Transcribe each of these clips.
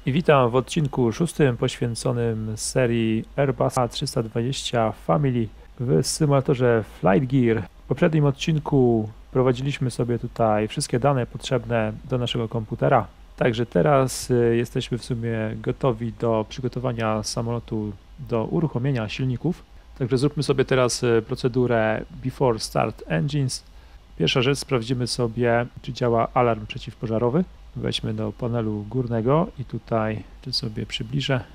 I witam w odcinku 6 poświęconym serii Airbus A320 Family w symulatorze Flight Gear. W poprzednim odcinku prowadziliśmy sobie tutaj wszystkie dane potrzebne do naszego komputera. Także teraz jesteśmy w sumie gotowi do przygotowania samolotu do uruchomienia silników. Także zróbmy sobie teraz procedurę Before Start Engines. Pierwsza rzecz, sprawdzimy sobie, czy działa alarm przeciwpożarowy. Wejdźmy do panelu górnego i tutaj sobie przybliżę.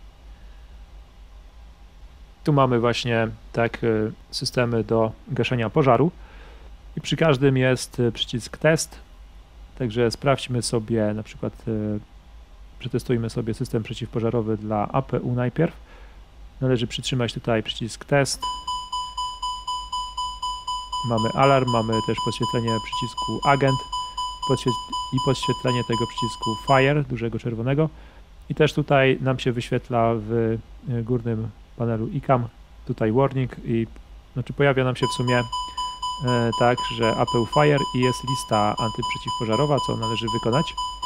Tu mamy właśnie systemy do gaszenia pożaru i przy każdym jest przycisk test. Także sprawdźmy sobie, na przykład przetestujmy sobie system przeciwpożarowy dla APU najpierw. Należy przytrzymać tutaj przycisk test. Mamy alarm, mamy też podświetlenie przycisku agent i podświetlenie tego przycisku fire, dużego czerwonego. I też tutaj nam się wyświetla w górnym panelu ICAM, tutaj warning i pojawia nam się w sumie tak, że APU fire i jest lista antyprzeciwpożarowa, co należy wykonać.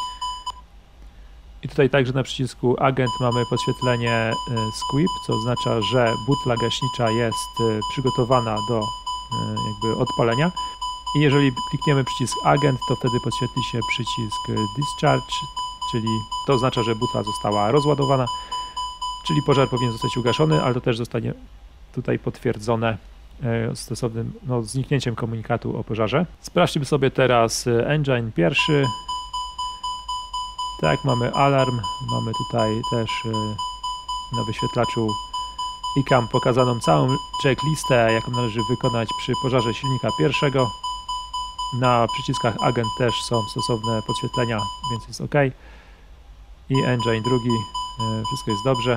I tutaj także na przycisku agent mamy podświetlenie squib, co oznacza, że butla gaśnicza jest przygotowana do odpalenia. I jeżeli klikniemy przycisk agent, to wtedy podświetli się przycisk discharge, czyli to oznacza, że butla została rozładowana, czyli pożar powinien zostać ugaszony, ale to też zostanie tutaj potwierdzone stosownym zniknięciem komunikatu o pożarze. Sprawdźmy sobie teraz engine pierwszy. Tak, mamy alarm, mamy tutaj też na wyświetlaczu ICAM pokazaną całą checklistę, jaką należy wykonać przy pożarze silnika pierwszego. Na przyciskach agent też są stosowne podświetlenia, więc jest OK. I engine drugi, wszystko jest dobrze.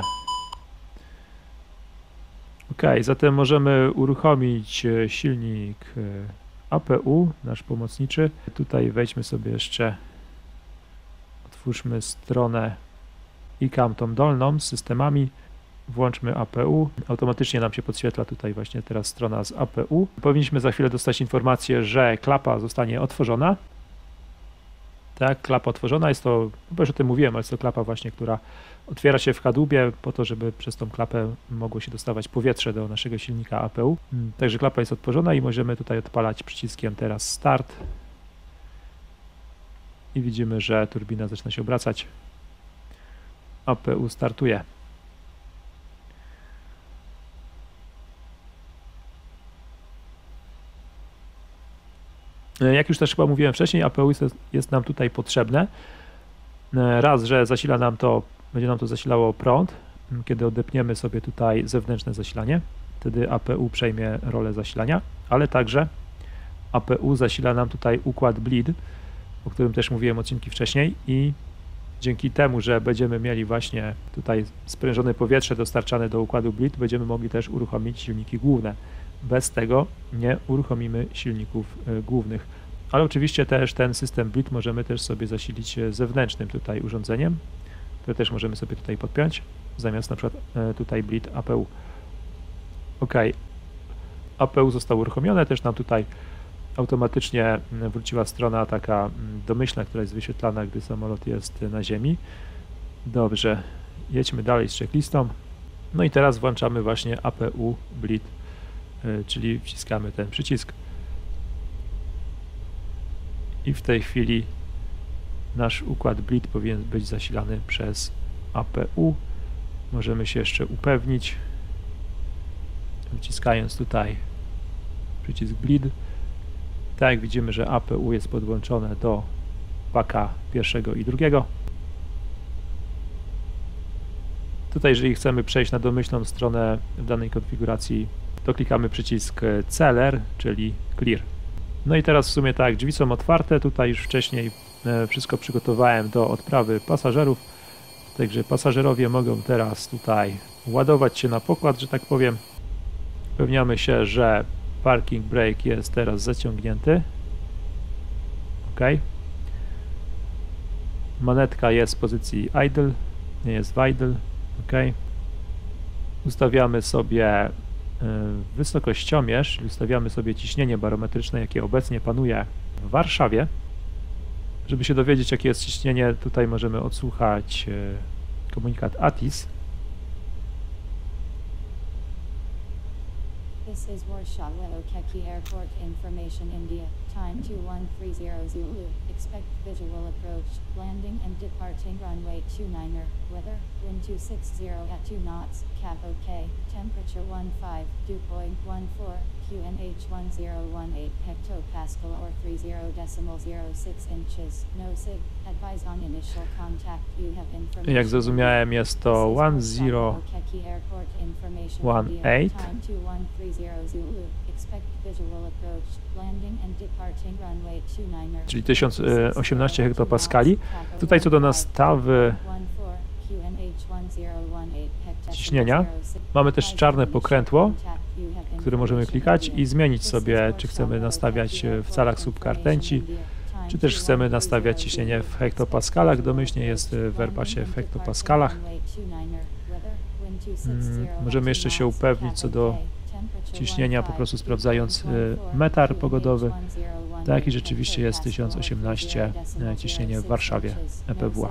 OK, zatem możemy uruchomić silnik APU, nasz pomocniczy. Tutaj wejdźmy sobie jeszcze, otwórzmy stronę ICAM, tą dolną z systemami. Włączmy APU, automatycznie nam się podświetla tutaj właśnie teraz strona z APU. Powinniśmy za chwilę dostać informację, że klapa zostanie otworzona. Tak, klapa otworzona, jest to, już o tym mówiłem, ale jest to klapa właśnie, która otwiera się w kadłubie po to, żeby przez tą klapę mogło się dostawać powietrze do naszego silnika APU. Także klapa jest otworzona i możemy tutaj odpalać przyciskiem teraz start. I widzimy, że turbina zaczyna się obracać. APU startuje. Jak już też chyba mówiłem wcześniej, APU jest nam tutaj potrzebne. Raz, że zasila nam to, będzie nam to zasilało prąd, kiedy odepniemy sobie tutaj zewnętrzne zasilanie, wtedy APU przejmie rolę zasilania, ale także APU zasila nam tutaj układ bleed, o którym też mówiłem odcinki wcześniej i dzięki temu, że będziemy mieli właśnie tutaj sprężone powietrze dostarczane do układu bleed, będziemy mogli też uruchomić silniki główne. Bez tego nie uruchomimy silników głównych. Ale oczywiście też ten system bleed możemy też sobie zasilić zewnętrznym tutaj urządzeniem, które też możemy sobie tutaj podpiąć, zamiast na przykład tutaj bleed APU. OK, APU zostało uruchomione, też nam tutaj automatycznie wróciła strona taka domyślna, która jest wyświetlana, gdy samolot jest na ziemi. Dobrze, jedźmy dalej z checklistą. No i teraz włączamy właśnie APU bleed, czyli wciskamy ten przycisk i w tej chwili nasz układ bleed powinien być zasilany przez APU. Możemy się jeszcze upewnić, wciskając tutaj przycisk bleed. Tak jak widzimy, że APU jest podłączone do paka pierwszego i drugiego. Tutaj, jeżeli chcemy przejść na domyślną stronę w danej konfiguracji, to klikamy przycisk CLR, czyli Clear. No i teraz w sumie tak, drzwi są otwarte, tutaj już wcześniej wszystko przygotowałem do odprawy pasażerów, także pasażerowie mogą teraz tutaj ładować się na pokład, że tak powiem. Upewniamy się, że parking brake jest teraz zaciągnięty. OK. Manetka jest w pozycji idle, nie jest w idle. OK. Ustawiamy sobie wysokościomierz, ustawiamy sobie ciśnienie barometryczne, jakie obecnie panuje w Warszawie. Żeby się dowiedzieć, jakie jest ciśnienie, tutaj możemy odsłuchać komunikat ATIS. This is Warsaw Keki Airport Information India. Time 2130 Zulu. Expect visual approach. Landing and departing runway 29er. Weather, wind 260 at 2 knots. Cap OK. Temperature 15, dew point 14. QNH 1018 hectopascal or 30.06 inches. No sig. Advise on initial contact. You have information. Jak zrozumiałem, jest to 1018. Czyli 1018 hektopaskali. Tutaj co do nastawy ciśnienia, mamy też czarne pokrętło, które możemy klikać i zmienić sobie, czy chcemy nastawiać w calach subkartenci, czy też chcemy nastawiać ciśnienie w hektopaskalach. Domyślnie jest w Airbusie w hektopaskalach. Możemy jeszcze się upewnić co do ciśnienia, po prostu sprawdzając metar pogodowy. Tak, i rzeczywiście jest 1018 ciśnienie w Warszawie EPWA.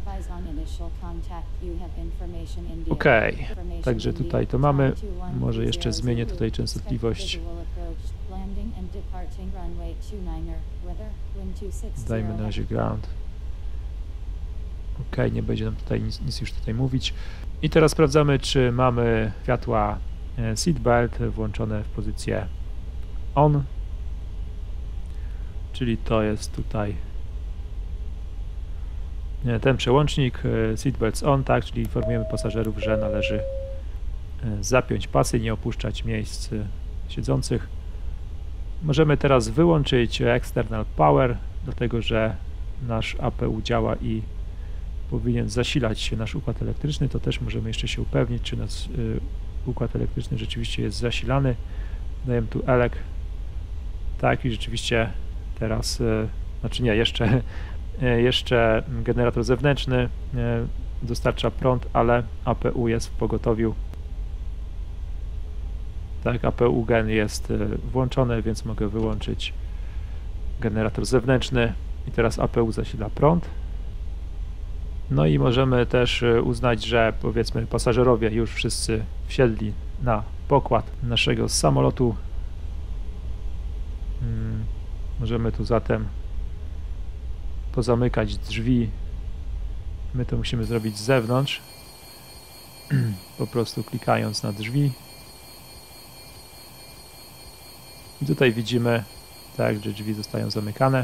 OK, także tutaj to mamy. Może jeszcze zmienię tutaj częstotliwość. Dajmy na razie ground. OK, nie będzie nam tutaj nic już tutaj mówić. I teraz sprawdzamy, czy mamy światła seatbelt włączone w pozycję on. Czyli to jest tutaj ten przełącznik seatbelts on, tak, czyli informujemy pasażerów, że należy zapiąć pasy, nie opuszczać miejsc siedzących. Możemy teraz wyłączyć external power, dlatego że nasz APU działa i powinien zasilać się nasz układ elektryczny. To też możemy jeszcze się upewnić, czy nasz układ elektryczny rzeczywiście jest zasilany. Dajemy tu elek. Tak, i rzeczywiście teraz, znaczy nie, jeszcze generator zewnętrzny dostarcza prąd, ale APU jest w pogotowiu. Tak, APU gen jest włączony, więc mogę wyłączyć generator zewnętrzny i teraz APU zasila prąd. No i możemy też uznać, że powiedzmy pasażerowie już wszyscy wsiedli na pokład naszego samolotu. Możemy tu zatem pozamykać drzwi. My to musimy zrobić z zewnątrz, po prostu klikając na drzwi. I tutaj widzimy, tak, że drzwi zostają zamykane.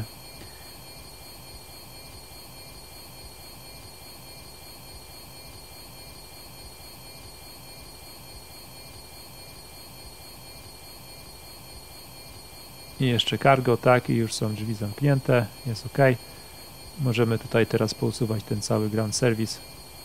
I jeszcze cargo, tak, i już są drzwi zamknięte, jest OK. Możemy tutaj teraz pousuwać ten cały ground service.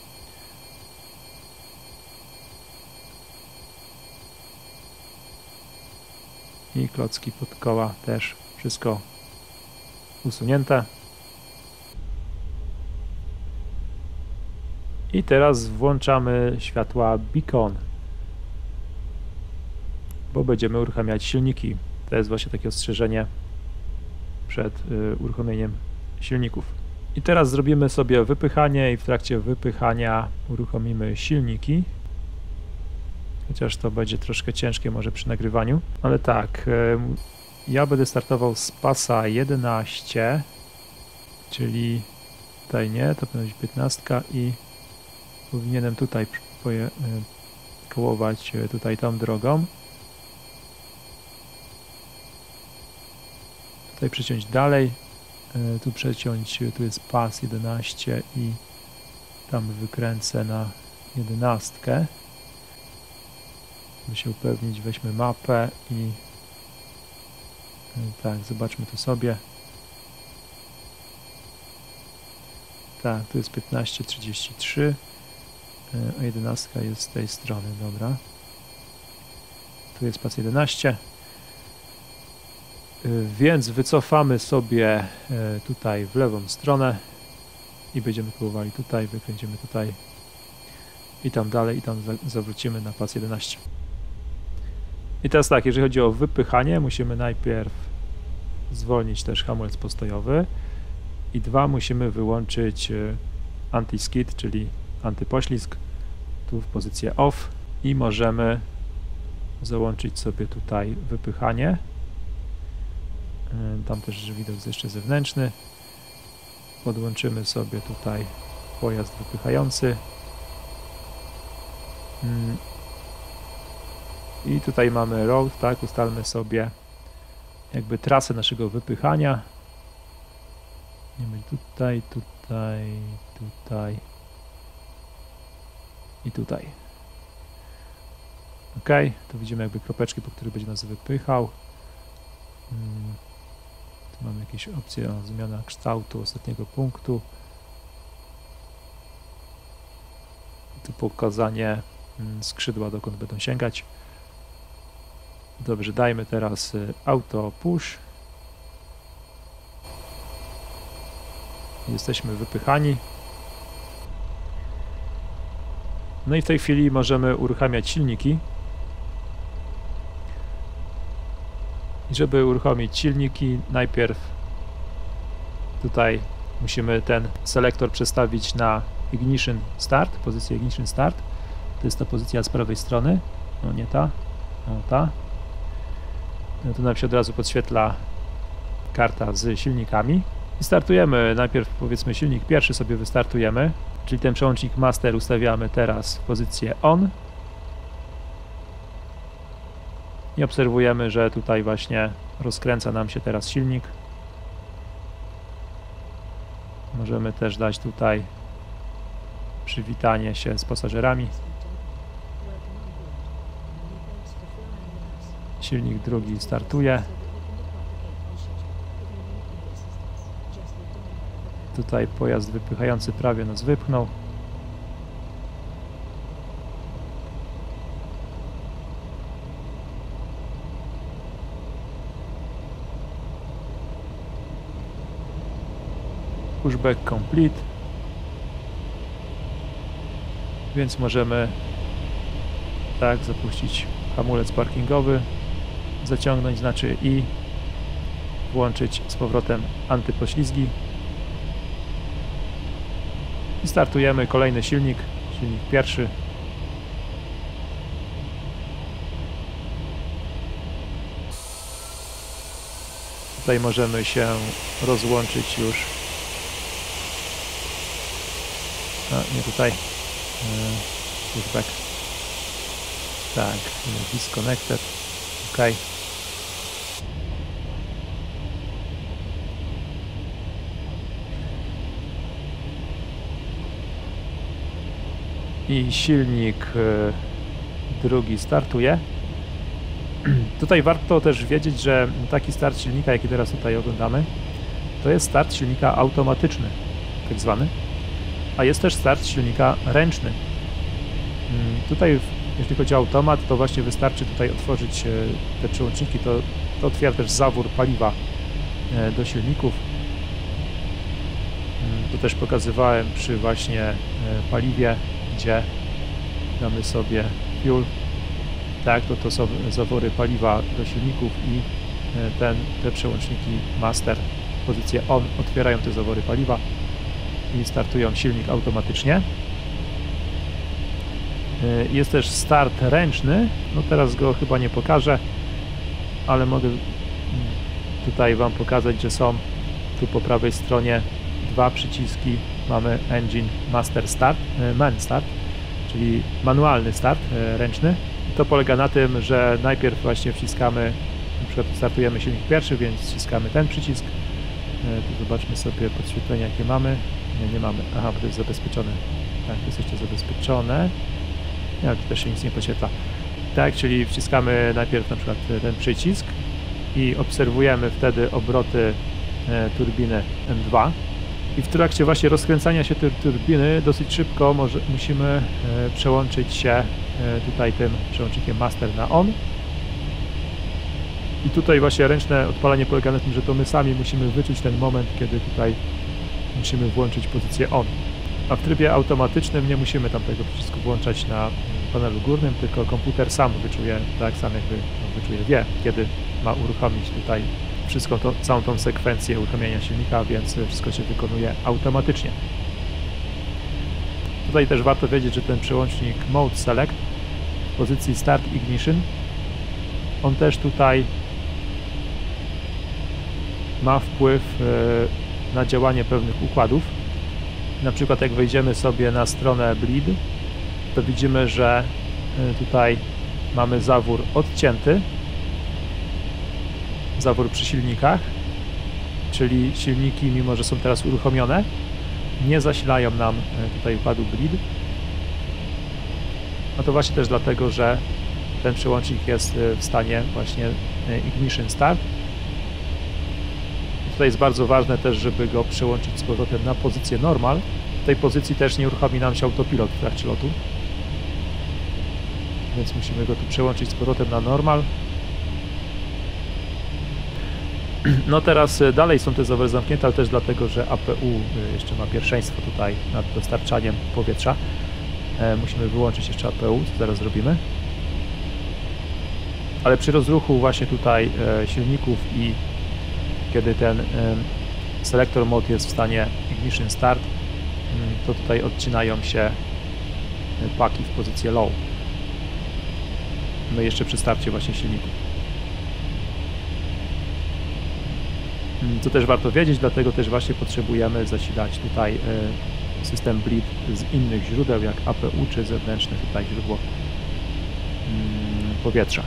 I klocki pod koła też, wszystko usunięte. I teraz włączamy światła beacon, bo będziemy uruchamiać silniki. To jest właśnie takie ostrzeżenie przed uruchomieniem silników. I teraz zrobimy sobie wypychanie i w trakcie wypychania uruchomimy silniki. Chociaż to będzie troszkę ciężkie może przy nagrywaniu. Ale tak, ja będę startował z pasa 11, czyli tutaj nie, to powinna być 15 i powinienem tutaj kołować tutaj tą drogą. Tutaj przeciąć dalej, tu przeciąć, tu jest pas 11 i tam wykręcę na 11. By się upewnić, weźmy mapę i tak, zobaczmy tu sobie. Tak, tu jest 15:33, a 11 jest z tej strony, dobra. Tu jest pas 11. Więc wycofamy sobie tutaj w lewą stronę i będziemy próbowali tutaj, wykręcimy tutaj i tam dalej i tam zawrócimy na pas 11. I teraz tak, jeżeli chodzi o wypychanie, musimy najpierw zwolnić też hamulec postojowy I 2 musimy wyłączyć anti-skid, czyli antypoślizg, tu w pozycję off i możemy załączyć sobie tutaj wypychanie. Tam też widok jest jeszcze zewnętrzny. Podłączymy sobie tutaj pojazd wypychający. I tutaj mamy road, tak, ustalmy sobie jakby trasę naszego wypychania. Nie wiem, tutaj, tutaj, tutaj i tutaj. Ok, tu widzimy jakby kropeczki, po których będzie nas wypychał. Tu mamy jakieś opcje, zmiana kształtu ostatniego punktu. Tu pokazanie skrzydła, dokąd będą sięgać. Dobrze, dajmy teraz auto push. Jesteśmy wypychani. No i w tej chwili możemy uruchamiać silniki. I żeby uruchomić silniki, najpierw tutaj musimy ten selektor przestawić na ignition start, pozycję ignition start. To jest ta pozycja z prawej strony. No nie ta, no ta. No tu nam się od razu podświetla karta z silnikami. I startujemy. Najpierw powiedzmy silnik pierwszy sobie wystartujemy, czyli ten przełącznik master ustawiamy teraz w pozycję on. I obserwujemy, że tutaj właśnie rozkręca nam się teraz silnik. Możemy też dać tutaj przywitanie się z pasażerami. Silnik drugi startuje. Tutaj pojazd wypychający prawie nas wypchnął. Pushback complete. Więc możemy tak zapuścić hamulec parkingowy, zaciągnąć znaczy i włączyć z powrotem antypoślizgi. I startujemy kolejny silnik, silnik pierwszy. Tutaj możemy się rozłączyć już. A, nie tutaj. Pushback. Tak, disconnected. OK. I silnik drugi startuje. Tutaj warto też wiedzieć, że taki start silnika, jaki teraz tutaj oglądamy, to jest start silnika automatyczny, tak zwany, a jest też start silnika ręczny. Tutaj, jeśli chodzi o automat, to właśnie wystarczy tutaj otworzyć te przełączniki, to otwiera też zawór paliwa do silników. To też pokazywałem przy właśnie paliwie, gdzie damy sobie fuel, tak, to są zawory paliwa do silników i te przełączniki master, pozycję on, otwierają te zawory paliwa i startują silnik automatycznie. Jest też start ręczny, no teraz go chyba nie pokażę, ale mogę tutaj Wam pokazać, że są tu po prawej stronie dwa przyciski. Mamy Engine Master Start, Man Start, czyli manualny start ręczny. To polega na tym, że najpierw właśnie wciskamy, na przykład startujemy silnik pierwszy, więc wciskamy ten przycisk. Tu zobaczmy sobie podświetlenia, jakie mamy. Nie mamy. Aha, bo to jest zabezpieczone. Tak, to jest jeszcze zabezpieczone. Nie, tu też się nic nie podświetla. Tak, czyli wciskamy najpierw na przykład ten przycisk i obserwujemy wtedy obroty turbiny M2. I w trakcie właśnie rozkręcania się tej turbiny dosyć szybko musimy przełączyć się tutaj tym przełącznikiem master na on. I tutaj właśnie ręczne odpalanie polega na tym, że to my sami musimy wyczuć ten moment, kiedy tutaj musimy włączyć pozycję on. A w trybie automatycznym nie musimy tam tego przycisku włączać na panelu górnym, tylko komputer sam wyczuje, tak sam jakby wyczuje, wie, kiedy ma uruchomić tutaj całą tą sekwencję uruchomienia silnika, więc wszystko się wykonuje automatycznie. Tutaj też warto wiedzieć, że ten przełącznik Mode Select w pozycji Start Ignition, on też tutaj ma wpływ na działanie pewnych układów. Na przykład jak wejdziemy sobie na stronę Bleed, to widzimy, że tutaj mamy zawór odcięty, zawór przy silnikach, czyli silniki, mimo że są teraz uruchomione, nie zasilają nam tutaj układu Bleed. No to właśnie też dlatego, że ten przełącznik jest w stanie właśnie Ignition Start. I tutaj jest bardzo ważne też, żeby go przełączyć z powrotem na pozycję Normal. W tej pozycji też nie uruchomi nam się autopilot w trakcie lotu. Więc musimy go tu przełączyć z powrotem na Normal. No teraz dalej są te zawory zamknięte, ale też dlatego, że APU jeszcze ma pierwszeństwo tutaj nad dostarczaniem powietrza. Musimy wyłączyć jeszcze APU, co zaraz zrobimy. Ale przy rozruchu właśnie tutaj silników i kiedy ten Selector Mode jest w stanie Ignition Start, to tutaj odcinają się paki w pozycję Low. My jeszcze przy starcie właśnie silników. Co też warto wiedzieć, dlatego też właśnie potrzebujemy zasilać tutaj system Bleed z innych źródeł, jak APU czy zewnętrzne tutaj źródło powietrza.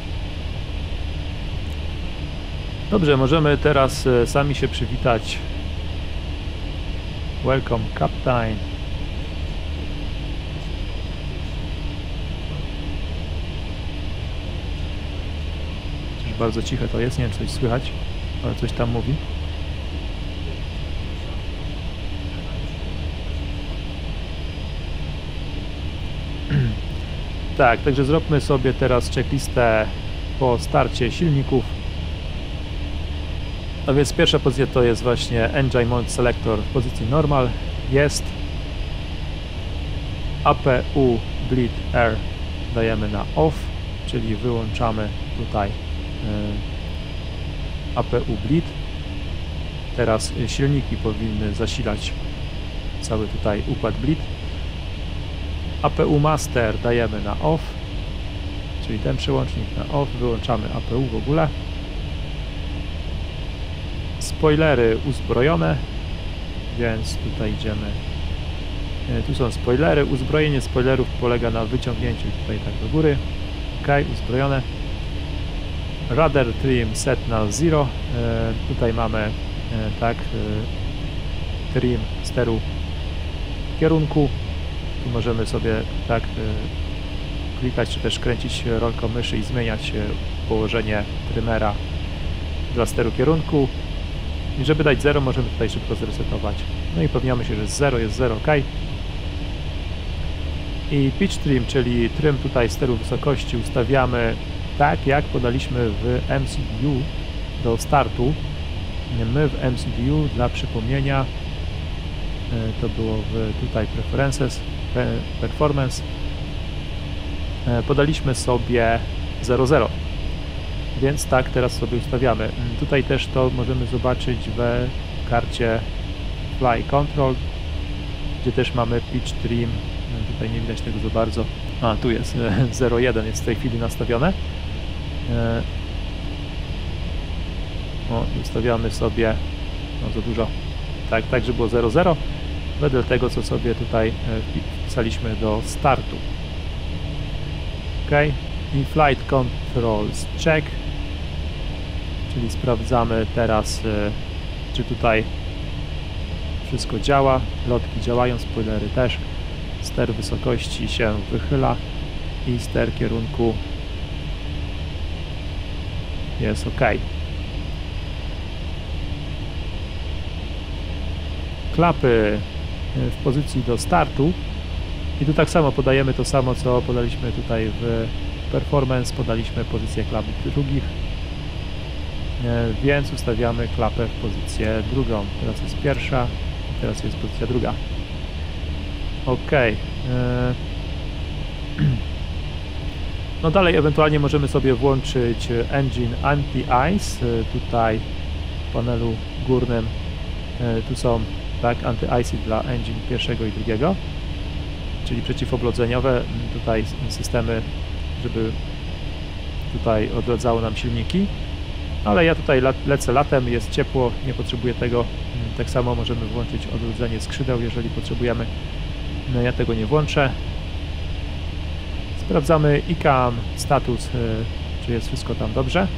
Dobrze, możemy teraz sami się przywitać. Welcome, Captain. Przecież bardzo ciche to jest, nie wiem, czy coś słychać, ale coś tam mówi. Tak, także zróbmy sobie teraz checklistę po starcie silników. A więc pierwsza pozycja to jest właśnie Engine Mode Selector w pozycji Normal. Jest. APU Bleed Air dajemy na Off, czyli wyłączamy tutaj APU Bleed. Teraz silniki powinny zasilać cały tutaj układ Bleed. APU Master dajemy na Off, czyli ten przełącznik na Off, wyłączamy APU w ogóle. Spoilery uzbrojone, więc tutaj idziemy. Tu są spoilery. Uzbrojenie spoilerów polega na wyciągnięciu tutaj tak do góry. Ok, uzbrojone. Radar Trim set na 0. Tutaj mamy tak trim steru kierunku. Tu możemy sobie tak klikać, czy też kręcić rolką myszy i zmieniać położenie trymera dla steru kierunku. I żeby dać 0, możemy tutaj szybko zresetować. No i upewniamy się, że jest 0, ok. I pitch trim, czyli trym tutaj steru wysokości ustawiamy tak, jak podaliśmy w MCDU do startu. My w MCDU, dla przypomnienia, to było tutaj Preferences, Performance, podaliśmy sobie 0,0. Więc tak teraz sobie ustawiamy. Tutaj też to możemy zobaczyć w karcie Fly Control, gdzie też mamy pitch trim. Tutaj nie widać tego za bardzo. A, tu jest 0,1 jest w tej chwili nastawione. O, ustawiamy sobie za dużo. Tak, żeby było 0,0. Wedle tego, co sobie tutaj wpisaliśmy do startu. OK. I Flight Controls Check. Czyli sprawdzamy teraz, czy tutaj wszystko działa. Lotki działają, spoilery też. Ster wysokości się wychyla i ster kierunku jest OK. Klapy w pozycji do startu. I tu tak samo podajemy to samo, co podaliśmy tutaj w Performance. Podaliśmy pozycję klap drugich. Więc ustawiamy klapę w pozycję drugą. Teraz jest pierwsza, teraz jest pozycja druga. OK. No dalej ewentualnie możemy sobie włączyć Engine Anti-Ice. Tutaj w panelu górnym tu są tak anty-icing dla engine pierwszego i drugiego, czyli przeciwoblodzeniowe, tutaj systemy, żeby tutaj odradzało nam silniki, ale ja tutaj lecę latem, jest ciepło, nie potrzebuję tego. Tak samo możemy włączyć odrodzenie skrzydeł, jeżeli potrzebujemy. No ja tego nie włączę. Sprawdzamy ICAM status, czy jest wszystko tam dobrze.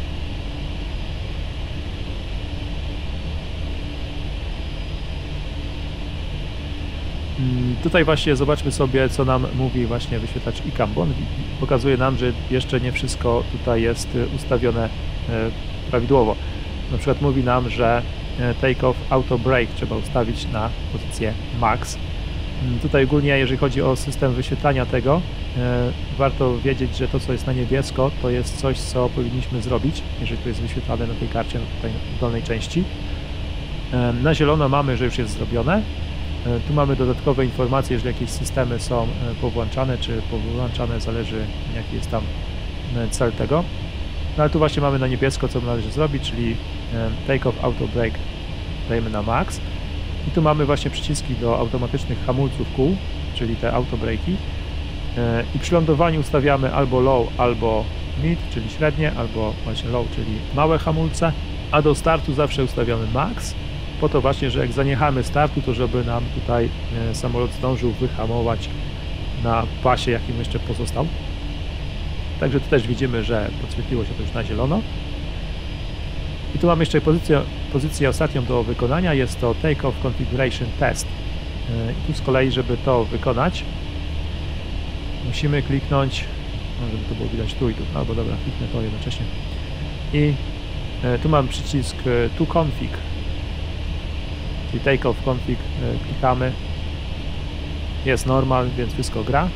Tutaj właśnie zobaczmy sobie, co nam mówi właśnie wyświetlacz ICAM, bo on pokazuje nam, że jeszcze nie wszystko tutaj jest ustawione prawidłowo. Na przykład mówi nam, że take-off auto brake trzeba ustawić na pozycję max. Tutaj ogólnie, jeżeli chodzi o system wyświetlania tego, warto wiedzieć, że to, co jest na niebiesko, to jest coś, co powinniśmy zrobić, jeżeli to jest wyświetlane na tej karcie, tutaj w dolnej części. Na zielono mamy, że już jest zrobione. Tu mamy dodatkowe informacje, jeżeli jakieś systemy są powłączane czy powłączane, zależy jaki jest tam cel tego. No ale tu właśnie mamy na niebiesko, co należy zrobić, czyli take off auto brake dajemy na max. I tu mamy właśnie przyciski do automatycznych hamulców kół, czyli te auto brake'i. I przy lądowaniu ustawiamy albo low, albo mid, czyli średnie, albo właśnie low, czyli małe hamulce, a do startu zawsze ustawiamy max, po to właśnie, że jak zaniechamy startu, to żeby nam tutaj samolot zdążył wyhamować na pasie, jakim jeszcze pozostał. Także tu też widzimy, że podświetliło się to już na zielono. I tu mamy jeszcze pozycję ostatnią do wykonania, jest to Take-off Configuration Test. I tu z kolei, żeby to wykonać, musimy kliknąć, no żeby to było widać tu i tu, albo dobra, kliknę to jednocześnie. I tu mam przycisk To Config, czyli Take-off Config, klikamy, jest normal, więc wszystko gra.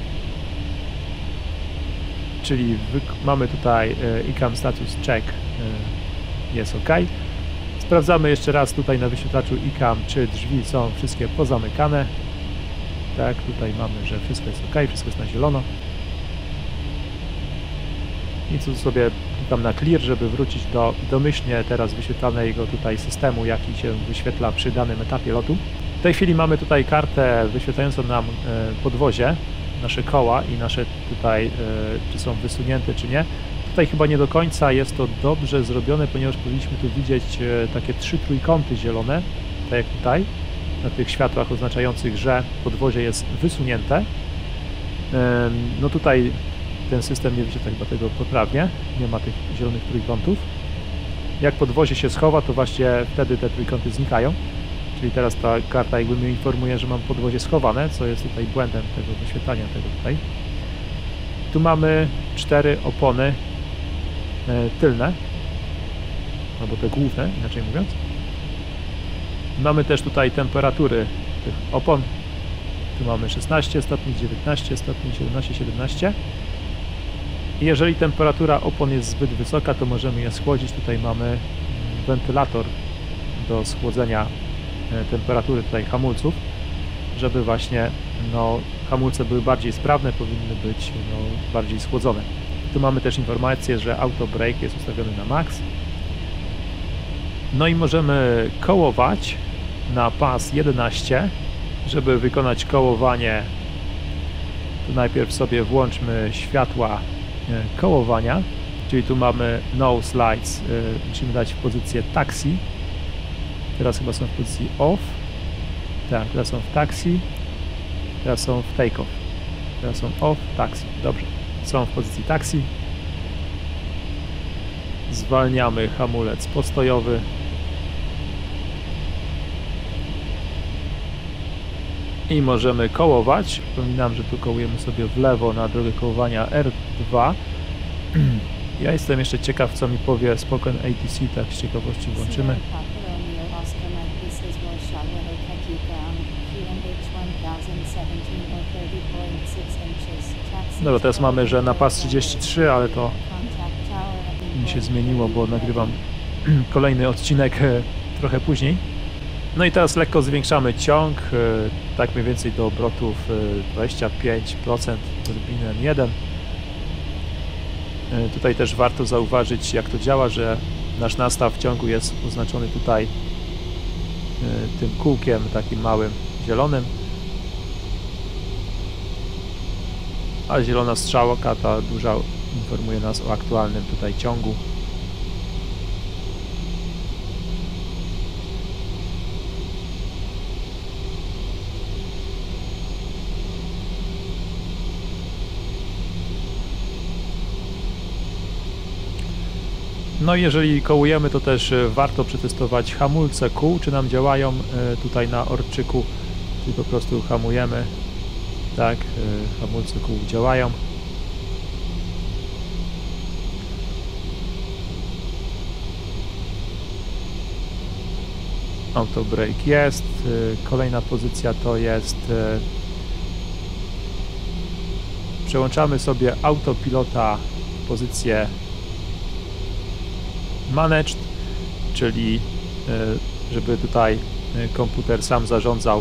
Czyli mamy tutaj ICAM Status Check, jest OK. Sprawdzamy jeszcze raz tutaj na wyświetlaczu ICAM, czy drzwi są wszystkie pozamykane. Tak, tutaj mamy, że wszystko jest OK, wszystko jest na zielono. I tu sobie klikam na Clear, żeby wrócić do domyślnie teraz wyświetlanego tutaj systemu, jaki się wyświetla przy danym etapie lotu. W tej chwili mamy tutaj kartę wyświetlającą nam podwozie, nasze koła i nasze tutaj, czy są wysunięte, czy nie. Tutaj chyba nie do końca jest to dobrze zrobione, ponieważ powinniśmy tu widzieć takie 3 trójkąty zielone, tak jak tutaj, na tych światłach oznaczających, że podwozie jest wysunięte. No tutaj ten system nie wyświetla chyba tego poprawnie, nie ma tych zielonych trójkątów. Jak podwozie się schowa, to właśnie wtedy te trójkąty znikają. Czyli teraz ta karta jakby mnie informuje, że mam podwozie schowane, co jest tutaj błędem tego wyświetlania tego tutaj. Tu mamy 4 opony tylne, albo te główne, inaczej mówiąc. Mamy też tutaj temperatury tych opon. Tu mamy 16 stopni, 19 stopni, 17, 17. I jeżeli temperatura opon jest zbyt wysoka, to możemy je schłodzić. Tutaj mamy wentylator do schłodzenia temperatury tutaj hamulców, żeby właśnie hamulce były bardziej sprawne, powinny być bardziej schłodzone. Tu mamy też informację, że auto brake jest ustawiony na max. No i możemy kołować na pas 11, żeby wykonać kołowanie. Tu najpierw sobie włączmy światła kołowania, czyli tu mamy no slides, musimy dać w pozycję taxi. Teraz chyba są w pozycji off. Tak, teraz są w taxi. Teraz są w take off. Teraz są off, taxi. Dobrze. Są w pozycji taxi. Zwalniamy hamulec postojowy. I możemy kołować. Przypominam, że tu kołujemy sobie w lewo na drogę kołowania R2. Ja jestem jeszcze ciekaw, co mi powie Spoken ATC, tak z ciekawości włączymy. Dobra, teraz mamy, że na pas 33, ale to mi się zmieniło, bo nagrywam kolejny odcinek trochę później. No i teraz lekko zwiększamy ciąg, tak mniej więcej do obrotów 25% turbiny M1. Tutaj też warto zauważyć, jak to działa, że Nasz nastaw ciągu jest oznaczony tutaj tym kółkiem takim małym zielonym, a zielona strzałka, ta duża, informuje nas o aktualnym tutaj ciągu. No i jeżeli kołujemy, to też warto przetestować hamulce kół, czy nam działają tutaj na orczyku, czyli po prostu hamujemy, tak, hamulce kół działają. Auto brake jest, kolejna pozycja to jest, przełączamy sobie autopilota w pozycję managed, czyli żeby tutaj komputer sam zarządzał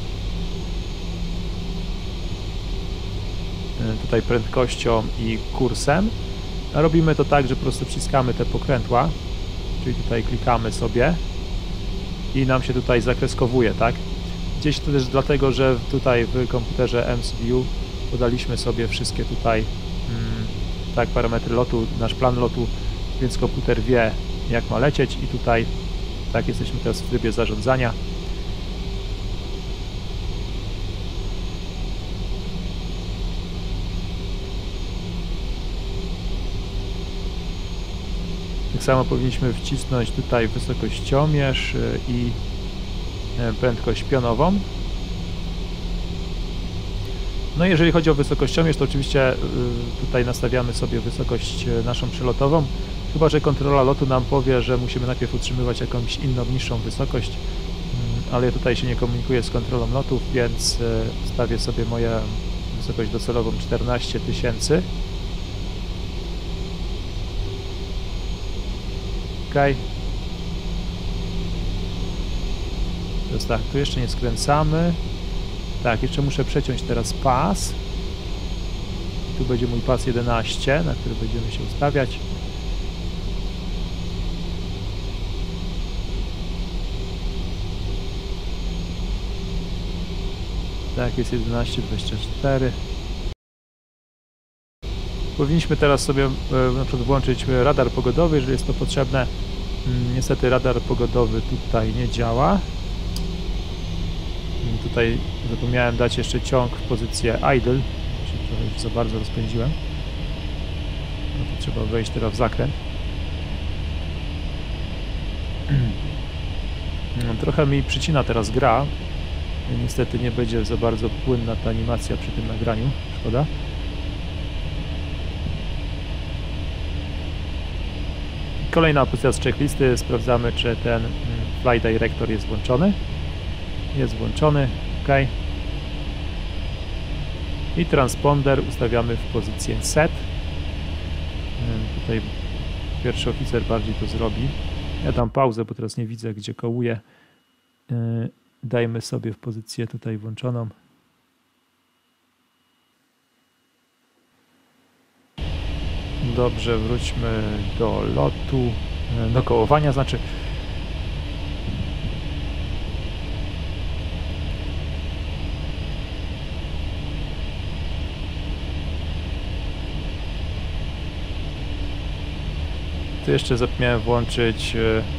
tutaj prędkością i kursem. A robimy to tak, że po prostu wciskamy te pokrętła, czyli tutaj klikamy sobie i nam się tutaj zakreskowuje, tak? Gdzieś to też dlatego, że tutaj w komputerze MCDU podaliśmy sobie wszystkie tutaj tak parametry lotu, nasz plan lotu, więc komputer wie, jak ma lecieć i tutaj tak jesteśmy teraz w trybie zarządzania. Tak samo powinniśmy wcisnąć tutaj wysokościomierz i prędkość pionową. No i jeżeli chodzi o wysokościomierz, to oczywiście tutaj nastawiamy sobie wysokość naszą przelotową, chyba że kontrola lotu nam powie, że musimy najpierw utrzymywać jakąś inną, niższą wysokość, ale tutaj się nie komunikuję z kontrolą lotów, więc stawię sobie moją wysokość docelową 14 000. OK. Teraz tak, tu jeszcze nie skręcamy. Tak, jeszcze muszę przeciąć teraz pas. Tu będzie mój pas 11, na który będziemy się ustawiać. Tak, jest 11,24. Powinniśmy teraz sobie na przykład włączyć radar pogodowy, jeżeli jest to potrzebne. Niestety radar pogodowy tutaj nie działa. Tutaj zapomniałem dać jeszcze ciąg w pozycję idle. Się trochę już za bardzo rozpędziłem. No to trzeba wejść teraz w zakręt. Trochę mi przycina teraz gra. Niestety nie będzie za bardzo płynna ta animacja przy tym nagraniu. Szkoda. Kolejna pozycja z checklisty. Sprawdzamy, czy ten Fly Director jest włączony. Jest włączony. OK. I transponder ustawiamy w pozycję set. Tutaj pierwszy oficer bardziej to zrobi. Ja dam pauzę, bo teraz nie widzę, gdzie kołuję. Dajmy sobie w pozycję tutaj włączoną. Dobrze, wróćmy do lotu, do kołowania, znaczy. Tu jeszcze zapomniałem włączyć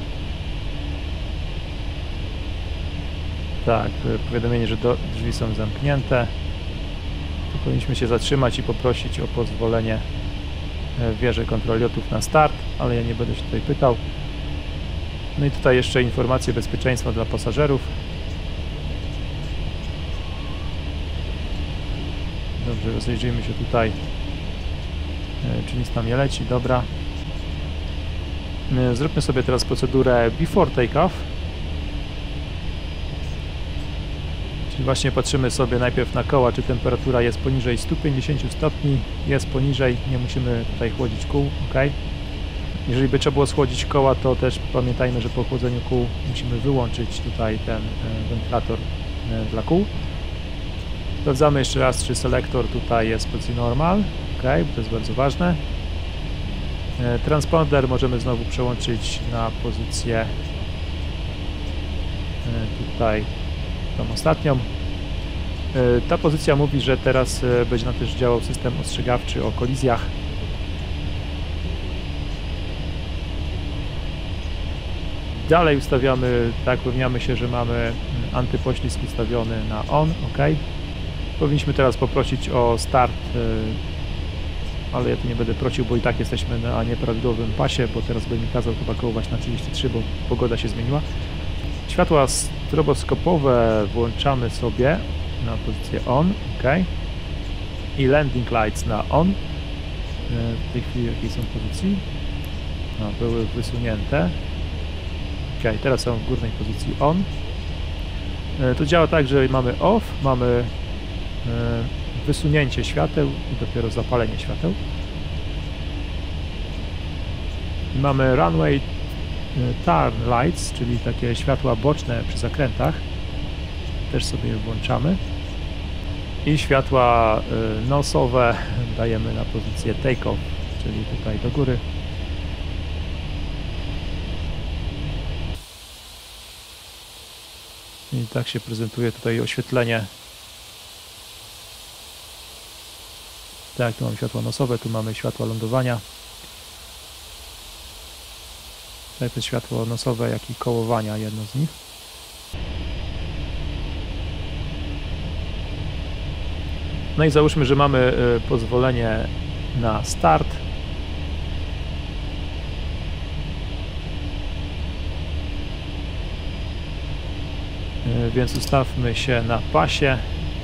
tak, powiadomienie, że drzwi są zamknięte. Tu powinniśmy się zatrzymać i poprosić o pozwolenie wieży kontroli lotów na start, ale ja nie będę się tutaj pytał. No i tutaj jeszcze informacje bezpieczeństwa dla pasażerów. Dobrze, rozejrzyjmy się tutaj, czy nic tam nie leci. Dobra. Zróbmy sobie teraz procedurę before takeoff. Czyli właśnie patrzymy sobie najpierw na koła, czy temperatura jest poniżej 150 stopni. Jest poniżej, nie musimy tutaj chłodzić kół. OK. Jeżeli by trzeba było schłodzić koła, to też pamiętajmy, że po chłodzeniu kół musimy wyłączyć tutaj ten wentylator dla kół. Sprawdzamy jeszcze raz, czy selektor tutaj jest w pozycji normal. OK, bo to jest bardzo ważne. Transponder możemy znowu przełączyć na pozycję tutaj, tą ostatnią. Ta pozycja mówi, że teraz będzie nam też działał system ostrzegawczy o kolizjach. Dalej ustawiamy, tak, upewniamy się, że mamy antypoślizg ustawiony na on, OK. Powinniśmy teraz poprosić o start, ale ja tu nie będę prosił, bo i tak jesteśmy na nieprawidłowym pasie, bo teraz by mi kazał chyba kołować na 33, bo pogoda się zmieniła. Światła stroboskopowe włączamy sobie na pozycję on, OK. I landing lights na on. W tej chwili w jakiej są pozycji? No, były wysunięte. OK, teraz są w górnej pozycji on. To działa tak, że mamy off, mamy wysunięcie świateł i dopiero zapalenie świateł. I mamy runway turn lights, czyli takie światła boczne przy zakrętach. Też sobie je włączamy. I światła nosowe dajemy na pozycję take off, czyli tutaj do góry. I tak się prezentuje tutaj oświetlenie. Tak, tu mamy światła nosowe, tu mamy światła lądowania. Tutaj to jest światło nosowe, jak i kołowania, jedno z nich. No i załóżmy, że mamy pozwolenie na start. Więc ustawmy się na pasie.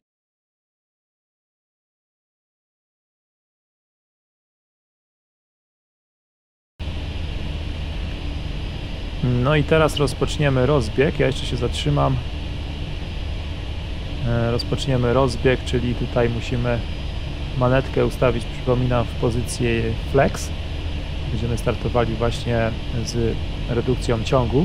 No i teraz rozpoczniemy rozbieg. Ja jeszcze się zatrzymam. Rozpoczniemy rozbieg, czyli tutaj musimy manetkę ustawić, przypominam, w pozycję flex. Będziemy startowali właśnie z redukcją ciągu.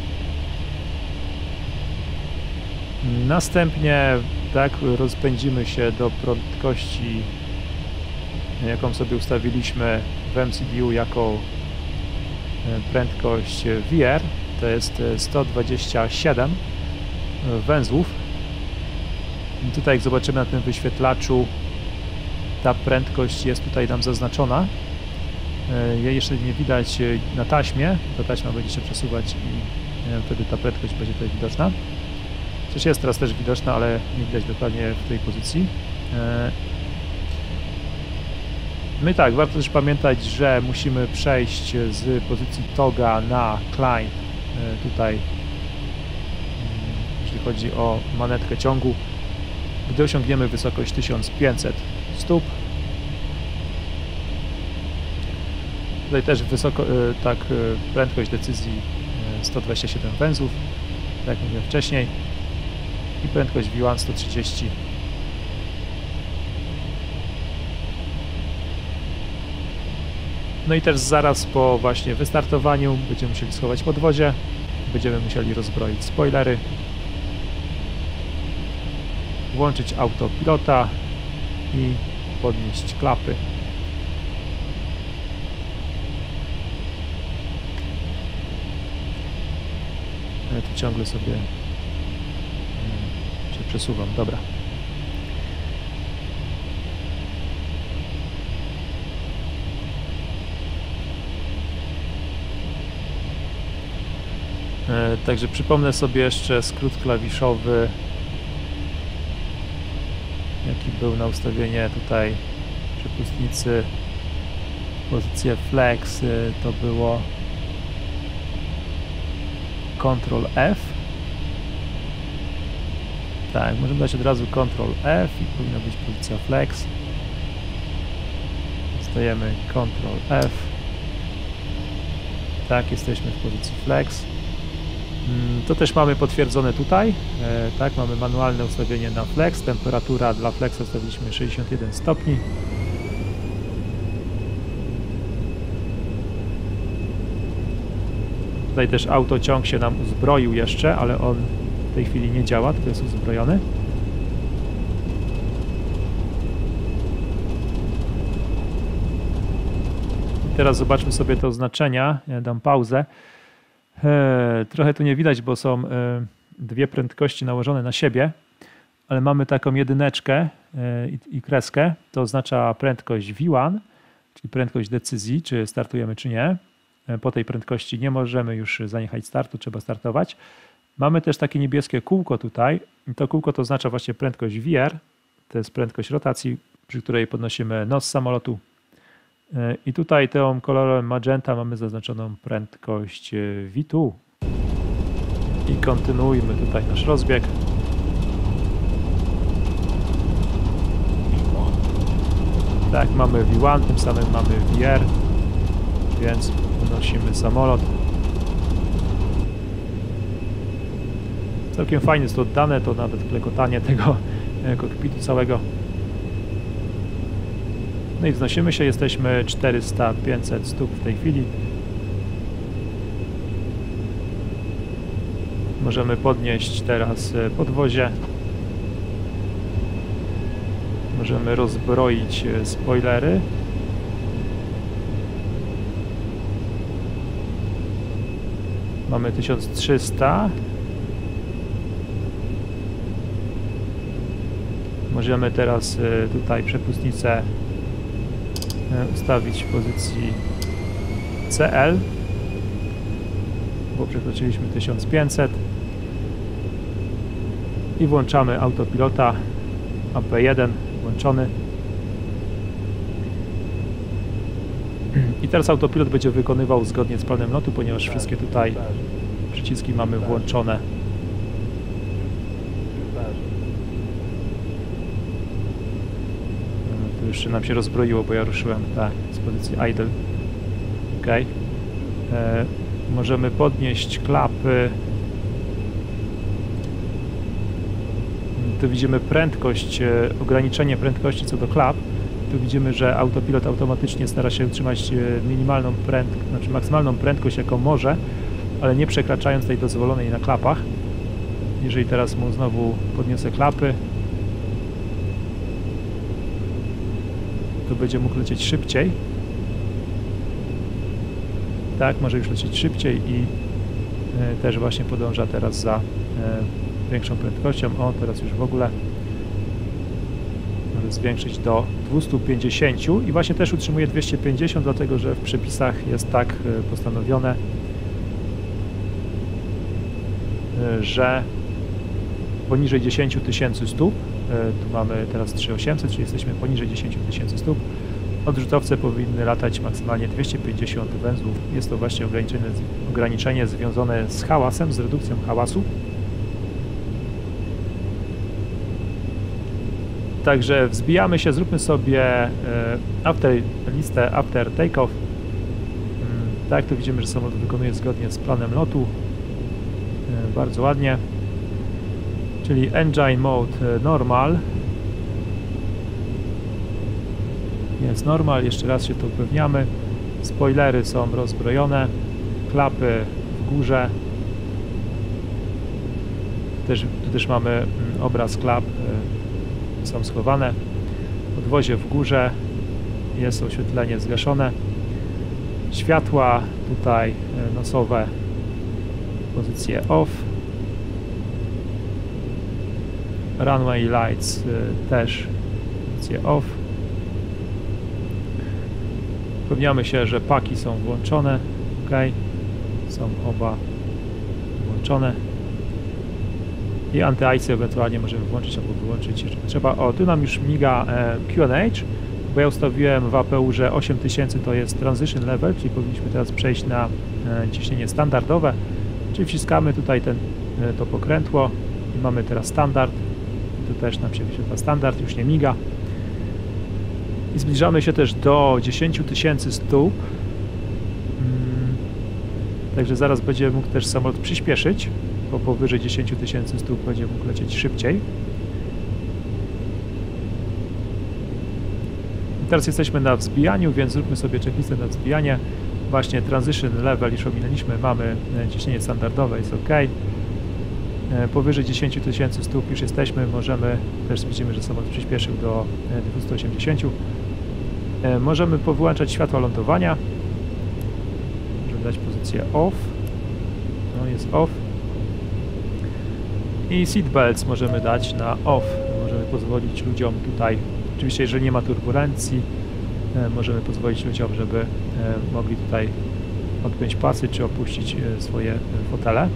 Następnie tak rozpędzimy się do prędkości, jaką sobie ustawiliśmy w MCDU jako prędkość VR, to jest 127 węzłów. I tutaj jak zobaczymy na tym wyświetlaczu, ta prędkość jest tutaj nam zaznaczona. Jej jeszcze nie widać na taśmie, ta taśma będzie się przesuwać i wtedy ta prędkość będzie tutaj widoczna. Chociaż jest teraz też widoczna, ale nie widać dokładnie w tej pozycji. No i tak, warto też pamiętać, że musimy przejść z pozycji toga na climb tutaj, jeśli chodzi o manetkę ciągu, gdy osiągniemy wysokość 1500 stóp. Tutaj też prędkość decyzji 127 węzłów, tak jak mówiłem wcześniej, i prędkość V1 130. No i też zaraz po właśnie wystartowaniu będziemy musieli schować podwozie, będziemy musieli rozbroić spoilery, włączyć autopilota i podnieść klapy. Ja tu ciągle sobie się przesuwam, dobra. Także przypomnę sobie jeszcze skrót klawiszowy, jaki był na ustawienie tutaj przepustnicy. Pozycję flex to było Ctrl F. Tak, możemy dać od razu Ctrl F i powinna być pozycja flex. Dostajemy Ctrl F. Tak, jesteśmy w pozycji flex. To też mamy potwierdzone tutaj. Tak, mamy manualne ustawienie na flex. Temperatura dla flexa ustawiliśmy 61 stopni. Tutaj też autociąg się nam uzbroił jeszcze, ale on w tej chwili nie działa, tylko jest uzbrojony. Teraz zobaczmy sobie te oznaczenia. Ja dam pauzę. Trochę tu nie widać, bo są dwie prędkości nałożone na siebie, ale mamy taką jedyneczkę i kreskę. To oznacza prędkość V1, czyli prędkość decyzji, czy startujemy, czy nie. Po tej prędkości nie możemy już zaniechać startu, trzeba startować. Mamy też takie niebieskie kółko tutaj. I to kółko to oznacza właśnie prędkość VR. To jest prędkość rotacji, przy której podnosimy nos samolotu. I tutaj tą kolorem magenta mamy zaznaczoną prędkość V2. I kontynuujmy tutaj nasz rozbieg. Tak, mamy V1, tym samym mamy VR, więc unosimy samolot. Całkiem fajnie jest to oddane, to nawet klekotanie tego kokpitu całego. No i wznosimy się, jesteśmy 400-500 stóp w tej chwili. Możemy podnieść teraz podwozie. Możemy rozbroić spoilery. Mamy 1300. Możemy teraz tutaj przepustnicę ustawić w pozycji CL, bo przekroczyliśmy 1500 i włączamy autopilota. AP1 włączony. I teraz autopilot będzie wykonywał zgodnie z planem lotu, ponieważ wszystkie tutaj przyciski mamy włączone. Tu jeszcze nam się rozbroiło, bo ja ruszyłem tak, z pozycji idle. Ok. Możemy podnieść klapy. Tu widzimy prędkość, ograniczenie prędkości co do klap. Tu widzimy, że autopilot automatycznie stara się utrzymać minimalną prędkość, znaczy maksymalną prędkość jaką może, ale nie przekraczając tej dozwolonej na klapach. Jeżeli teraz mu znowu podniosę klapy, to będzie mógł lecieć szybciej. Tak, może już lecieć szybciej i też właśnie podąża teraz za większą prędkością. O, teraz już w ogóle może zwiększyć do 250 i właśnie też utrzymuje 250, dlatego że w przepisach jest tak postanowione, że poniżej 10 tysięcy stóp, tu mamy teraz 3800, czyli jesteśmy poniżej 10 tysięcy stóp, odrzutowce powinny latać maksymalnie 250 węzłów. Jest to właśnie ograniczenie związane z hałasem, z redukcją hałasu. Także wzbijamy się, zróbmy sobie listę after takeoff. Tak, tu widzimy, że samolot wykonuje zgodnie z planem lotu. Bardzo ładnie. Czyli engine mode normal. Jest normal, jeszcze raz się to upewniamy. Spoilery są rozbrojone. Klapy w górze. Tu też mamy obraz klap. Są schowane. Podwozie w górze. Jest oświetlenie zgaszone. Światła tutaj nosowe. Pozycję off. Runway lights też pozycję off. Upewniamy się, że paki są włączone. OK. Są oba włączone. I anty-icy ewentualnie możemy włączyć albo wyłączyć, jeżeli trzeba. O, tu nam już miga QNH, bo ja ustawiłem w APU, że 8000 to jest transition level, czyli powinniśmy teraz przejść na ciśnienie standardowe, czyli wciskamy tutaj to pokrętło i mamy teraz standard. Tu też nam się wyświetla standard, już nie miga. I zbliżamy się też do 10 tysięcy stóp. Także zaraz będzie mógł też samolot przyspieszyć, bo powyżej 10 tysięcy stóp będzie mógł lecieć szybciej. I teraz jesteśmy na wzbijaniu, więc zróbmy sobie checklistę na wzbijanie. Właśnie transition level już ominęliśmy, mamy ciśnienie standardowe, jest OK. Powyżej 10 tysięcy stóp już jesteśmy, możemy, też widzimy, że samolot przyspieszył do 280. Możemy powyłączać światła lądowania. dać pozycję off. No jest off. I seatbelts możemy dać na off. Możemy pozwolić ludziom tutaj, oczywiście jeżeli nie ma turbulencji, możemy pozwolić ludziom, żeby mogli tutaj odpiąć pasy czy opuścić swoje fotele.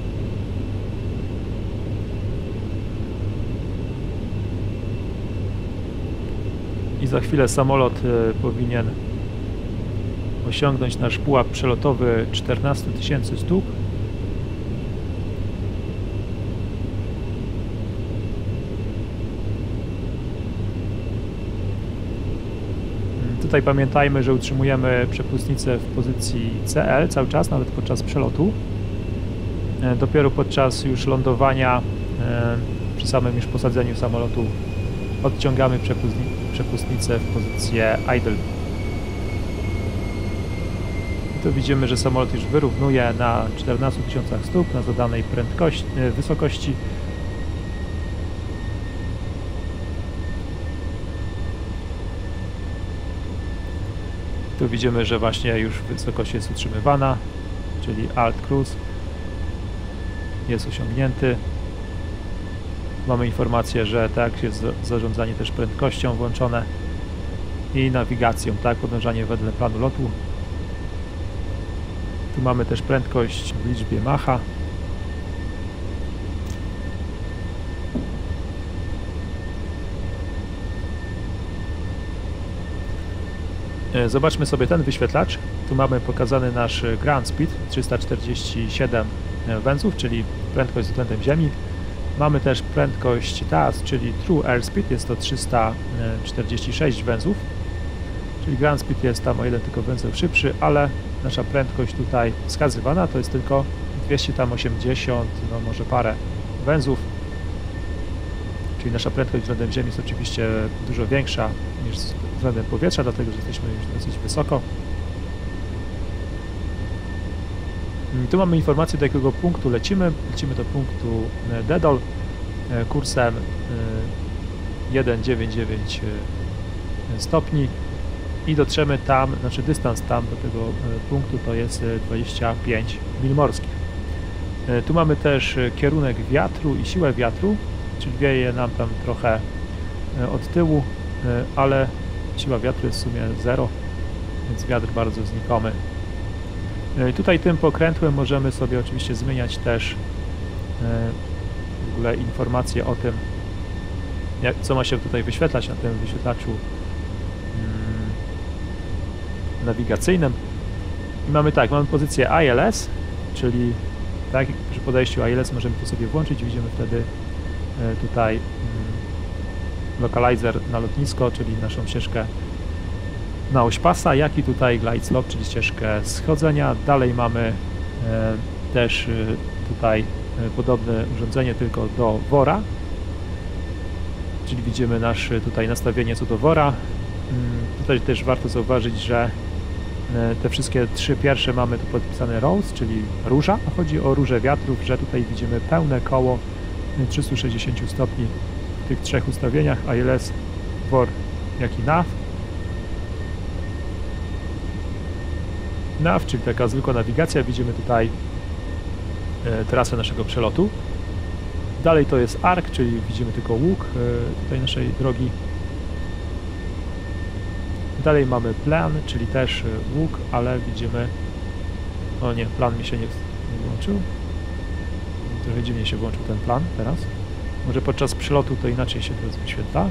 I za chwilę samolot powinien osiągnąć nasz pułap przelotowy 14 000 stóp. Tutaj pamiętajmy, że utrzymujemy przepustnicę w pozycji CL cały czas, nawet podczas przelotu. Dopiero podczas już lądowania, przy samym już posadzeniu samolotu, odciągamy przepustnicę w pozycję idle. I tu widzimy, że samolot już wyrównuje na 14 000 stóp na zadanej prędkości, wysokości. Tu widzimy, że właśnie już wysokość jest utrzymywana, czyli Alt Cruise jest osiągnięty. Mamy informację, że tak jest zarządzanie też prędkością włączone i nawigacją, tak, podążanie wedle planu lotu. Tu mamy też prędkość w liczbie Macha. Zobaczmy sobie ten wyświetlacz. Tu mamy pokazany nasz ground speed 347 węzłów, czyli prędkość względem ziemi. Mamy też prędkość TAS, czyli True Airspeed, jest to 346 węzłów, czyli ground speed jest tam o jeden tylko węzeł szybszy, ale nasza prędkość tutaj wskazywana to jest tylko 280, no może parę węzłów, czyli nasza prędkość względem ziemi jest oczywiście dużo większa niż względem powietrza, dlatego że jesteśmy już dosyć wysoko. Tu mamy informację, do jakiego punktu lecimy. Lecimy do punktu Dedol kursem 1,99 stopni i dotrzemy tam, znaczy dystans tam do tego punktu to jest 25 mil morskich. Tu mamy też kierunek wiatru i siłę wiatru, czyli wieje nam tam trochę od tyłu, ale siła wiatru jest w sumie 0, więc wiatr bardzo znikomy. I tutaj tym pokrętłem możemy sobie oczywiście zmieniać też w ogóle informacje o tym, co ma się tutaj wyświetlać na tym wyświetlaczu nawigacyjnym. I mamy tak, mamy pozycję ILS, czyli tak, przy podejściu ILS możemy to sobie włączyć, widzimy wtedy tutaj lokalizer na lotnisko, czyli naszą ścieżkę na oś pasa, jak i tutaj glide slope, czyli ścieżkę schodzenia. Dalej mamy też tutaj podobne urządzenie, tylko do wora, czyli widzimy nasze tutaj nastawienie co do wora. Tutaj też warto zauważyć, że te wszystkie trzy pierwsze mamy tu podpisane rose, czyli róża, a chodzi o różę wiatrów, że tutaj widzimy pełne koło 360 stopni w tych trzech ustawieniach, ILS, WOR, jak i NAV. NAV, czyli taka zwykła nawigacja, widzimy tutaj trasę naszego przelotu. Dalej to jest ARC, czyli widzimy tylko łuk tutaj naszej drogi. Dalej mamy plan, czyli też łuk, ale widzimy... O nie, plan mi się nie włączył. Trochę dziwnie się włączył ten plan teraz. Może podczas przelotu to inaczej się teraz wyświetla.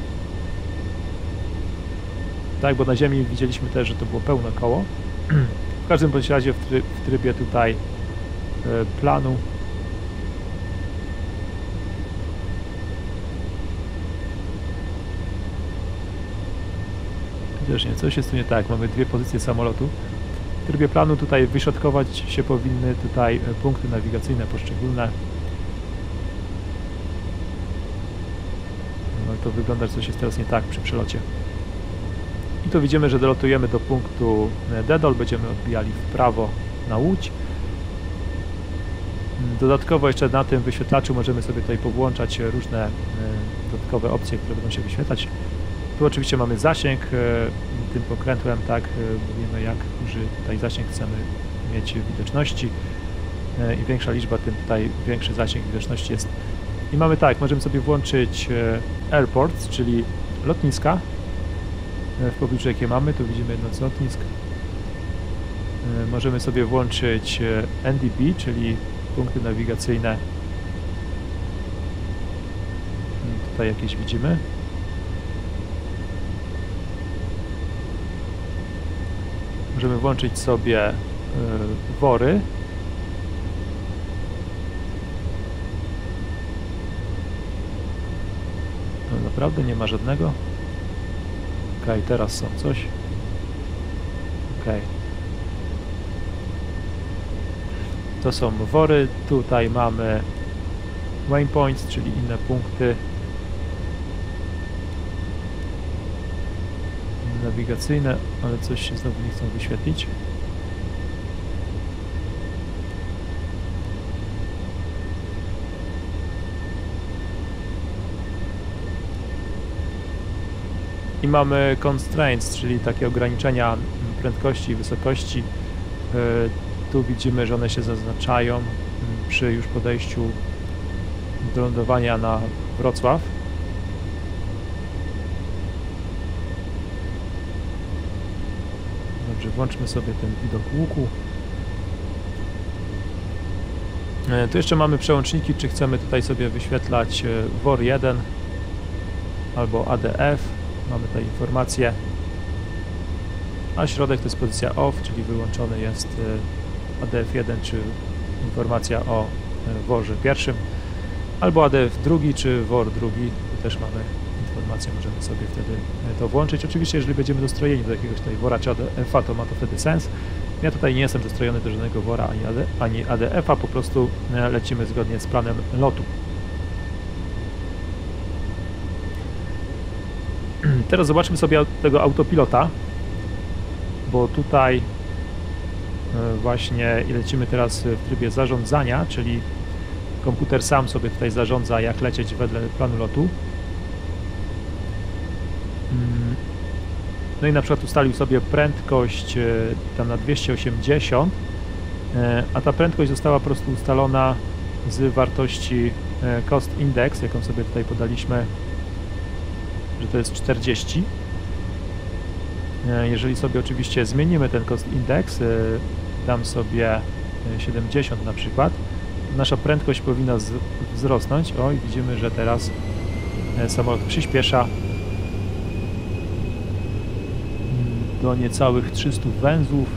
Tak, bo na ziemi widzieliśmy też, że to było pełne koło. W każdym bądź razie w trybie tutaj planu chociaż nie, coś jest tu nie tak, mamy dwie pozycje samolotu. W trybie planu tutaj wyśrodkować się powinny tutaj punkty nawigacyjne poszczególne. No to wygląda, że coś jest teraz nie tak przy przelocie. I tu widzimy, że dolatujemy do punktu Dedol, będziemy odbijali w prawo na Łódź. Dodatkowo jeszcze na tym wyświetlaczu możemy sobie tutaj powłączać różne dodatkowe opcje, które będą się wyświetlać. Tu oczywiście mamy zasięg tym pokrętłem, tak, mówimy jak duży tutaj zasięg chcemy mieć widoczności. Im większa liczba, tym tutaj większy zasięg widoczności jest. I mamy tak, możemy sobie włączyć airports, czyli lotniska. W pobliżu jakie mamy, tu widzimy jedno z lotnisk. Możemy sobie włączyć NDB, czyli punkty nawigacyjne. Tutaj jakieś widzimy. Możemy włączyć sobie wory. No naprawdę nie ma żadnego. Ok, teraz są coś. Ok. To są wory. Tutaj mamy waypoints, czyli inne punkty nawigacyjne, ale coś się znowu nie chcą wyświetlić. I mamy constraints, czyli takie ograniczenia prędkości i wysokości. Tu widzimy, że one się zaznaczają przy już podejściu do lądowania na Wrocław. Dobrze, włączmy sobie ten widok łuku. Tu jeszcze mamy przełączniki, czy chcemy tutaj sobie wyświetlać WOR 1 albo ADF. Mamy tutaj informację. A środek to jest pozycja OFF, czyli wyłączony jest ADF1, czy informacja o WOR-ze pierwszym, albo ADF drugi, czy WOR drugi. Tu też mamy informację, możemy sobie wtedy to włączyć. Oczywiście, jeżeli będziemy dostrojeni do jakiegoś tutaj WOR-a czy ADF-a, to ma to wtedy sens. Ja tutaj nie jestem dostrojony do żadnego WOR-a ani ADF-a, po prostu lecimy zgodnie z planem lotu. Teraz zobaczmy sobie tego autopilota, bo tutaj właśnie lecimy teraz w trybie zarządzania, czyli komputer sam sobie tutaj zarządza, jak lecieć wedle planu lotu. No i na przykład ustalił sobie prędkość tam na 280, a ta prędkość została po prostu ustalona z wartości cost index, jaką sobie tutaj podaliśmy, że to jest 40. Jeżeli sobie oczywiście zmienimy ten cost index, dam sobie 70 na przykład, nasza prędkość powinna wzrosnąć. O, i widzimy, że teraz samolot przyspiesza do niecałych 300 węzłów.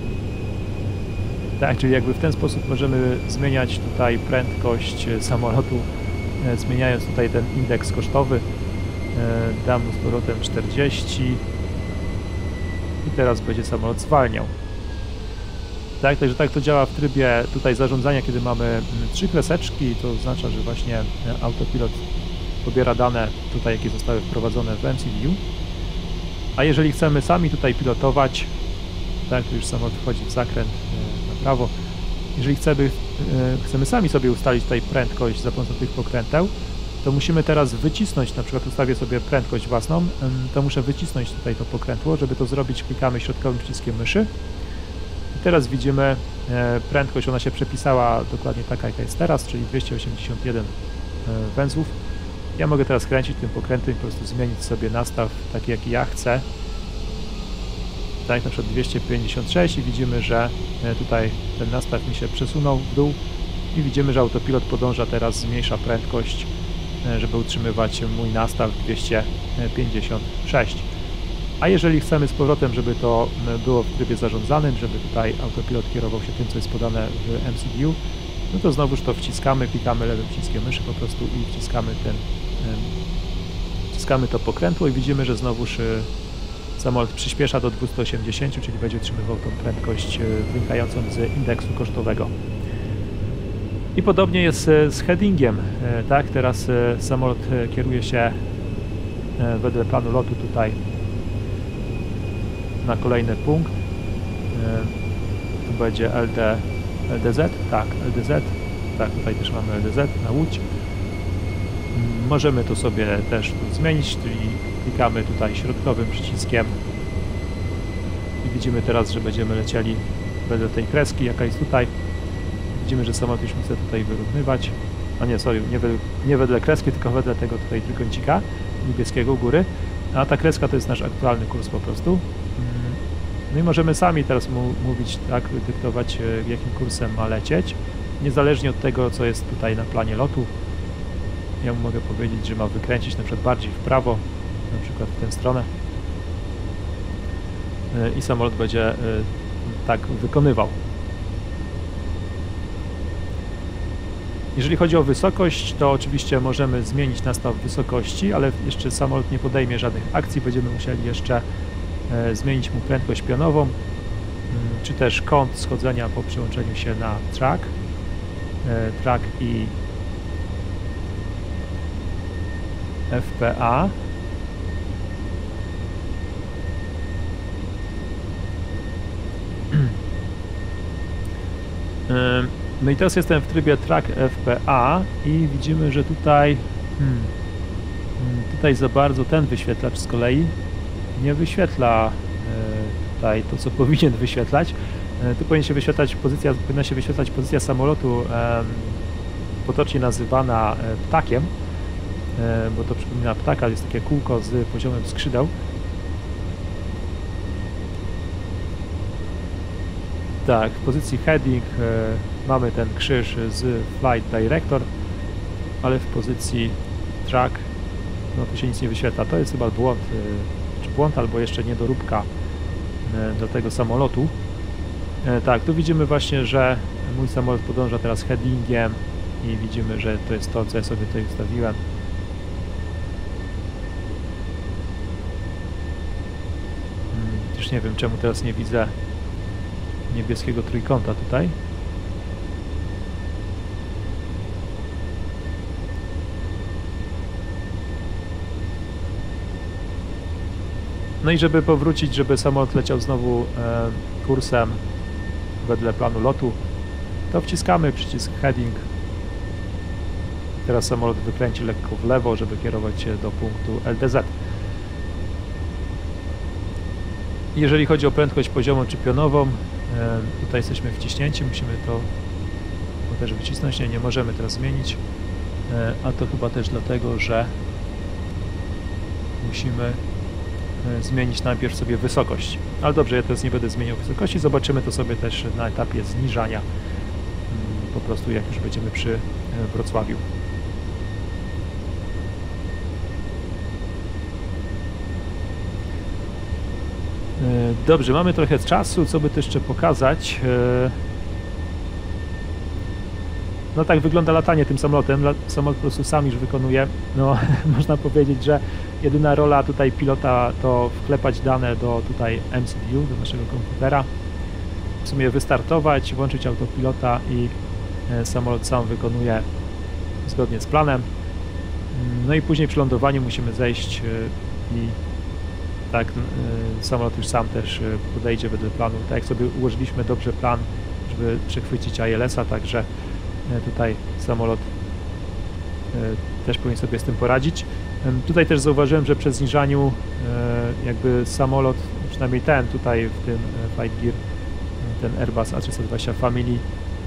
Tak, czyli jakby w ten sposób możemy zmieniać tutaj prędkość samolotu, zmieniając tutaj ten indeks kosztowy. Dam mu z powrotem 40 i teraz będzie samolot zwalniał. Tak, także tak to działa w trybie tutaj zarządzania, kiedy mamy 3 kreseczki, to oznacza, że właśnie autopilot pobiera dane tutaj, jakie zostały wprowadzone w MCDU. A jeżeli chcemy sami tutaj pilotować, tak, to już samolot wchodzi w zakręt na prawo. Jeżeli chcemy sami sobie ustalić tutaj prędkość za pomocą tych pokręteł, to musimy teraz wycisnąć, na przykład ustawię sobie prędkość własną, to muszę wycisnąć tutaj to pokrętło. Żeby to zrobić, klikamy środkowym przyciskiem myszy. I teraz widzimy prędkość, ona się przepisała dokładnie taka, jaka jest teraz, czyli 281 węzłów. Ja mogę teraz kręcić tym pokrętem i po prostu zmienić sobie nastaw taki, jaki ja chcę. Tak, na przykład 256 i widzimy, że tutaj ten nastaw mi się przesunął w dół i widzimy, że autopilot podąża teraz, zmniejsza prędkość, żeby utrzymywać mój nastaw 256. A jeżeli chcemy z powrotem, żeby to było w trybie zarządzanym, żeby tutaj autopilot kierował się tym, co jest podane w MCDU, no to znowuż to wciskamy, klikamy lewym przyciskiem myszy po prostu i wciskamy to pokrętło i widzimy, że znowuż samolot przyspiesza do 280, czyli będzie utrzymywał tą prędkość wynikającą z indeksu kosztowego. I podobnie jest z headingiem, tak? Teraz samolot kieruje się wedle planu lotu tutaj na kolejny punkt. Tu będzie LDZ, tak, LDZ, tak, tutaj też mamy LDZ na Łódź. Możemy to sobie też tu zmienić, czyli klikamy tutaj środkowym przyciskiem i widzimy teraz, że będziemy lecieli wedle tej kreski, jaka jest tutaj. Widzimy, że samolot już chce tutaj wyrównywać. A nie, sorry, nie wedle kreski, tylko wedle tego tutaj trójkącika niebieskiego u góry. A ta kreska to jest nasz aktualny kurs po prostu. No i możemy sami teraz mówić, tak, dyktować, jakim kursem ma lecieć, niezależnie od tego, co jest tutaj na planie lotu. Ja mu mogę powiedzieć, że ma wykręcić na przykład bardziej w prawo, na przykład w tę stronę, i samolot będzie tak wykonywał. Jeżeli chodzi o wysokość, to oczywiście możemy zmienić nastaw wysokości, ale jeszcze samolot nie podejmie żadnych akcji, będziemy musieli jeszcze zmienić mu prędkość pionową, czy też kąt schodzenia po przełączeniu się na track i FPA. No i teraz jestem w trybie track FPA i widzimy, że tutaj tutaj za bardzo ten wyświetlacz z kolei nie wyświetla tutaj to, co powinien wyświetlać. Tu powinna się wyświetlać pozycja samolotu, potocznie nazywana ptakiem, bo to przypomina ptaka, jest takie kółko z poziomem skrzydeł. Tak, w pozycji heading mamy ten krzyż z Flight Director, ale w pozycji track no tu się nic nie wyświetla. To jest chyba błąd albo jeszcze niedoróbka do tego samolotu. Tak, tu widzimy właśnie, że mój samolot podąża teraz headingiem i widzimy, że to jest to, co ja sobie tutaj ustawiłem. Też nie wiem, czemu teraz nie widzę niebieskiego trójkąta tutaj. No i żeby powrócić, żeby samolot leciał znowu kursem wedle planu lotu, to wciskamy przycisk heading. Teraz samolot wykręci lekko w lewo, żeby kierować się do punktu LDZ. Jeżeli chodzi o prędkość poziomą czy pionową, tutaj jesteśmy wciśnięci, musimy to też wycisnąć, nie możemy teraz zmienić, a to chyba też dlatego, że musimy zmienić najpierw sobie wysokość. Ale dobrze, ja teraz nie będę zmieniał wysokości, zobaczymy to sobie też na etapie zniżania, po prostu jak już będziemy przy Wrocławiu. Dobrze, mamy trochę czasu, co by to jeszcze pokazać. No tak wygląda latanie tym samolotem. Samolot po prostu sam już wykonuje. No, można powiedzieć, że jedyna rola tutaj pilota to wklepać dane do tutaj MCDU, do naszego komputera. W sumie wystartować, włączyć autopilota i samolot sam wykonuje zgodnie z planem. No i później przy lądowaniu musimy zejść i tak samolot już sam też podejdzie wedle planu. Tak jak sobie ułożyliśmy dobrze plan, żeby przechwycić ILS-a, także tutaj samolot też powinien sobie z tym poradzić. Tutaj też zauważyłem, że przy zniżaniu jakby samolot, przynajmniej ten tutaj w tym Flight Gear, ten Airbus A320 Family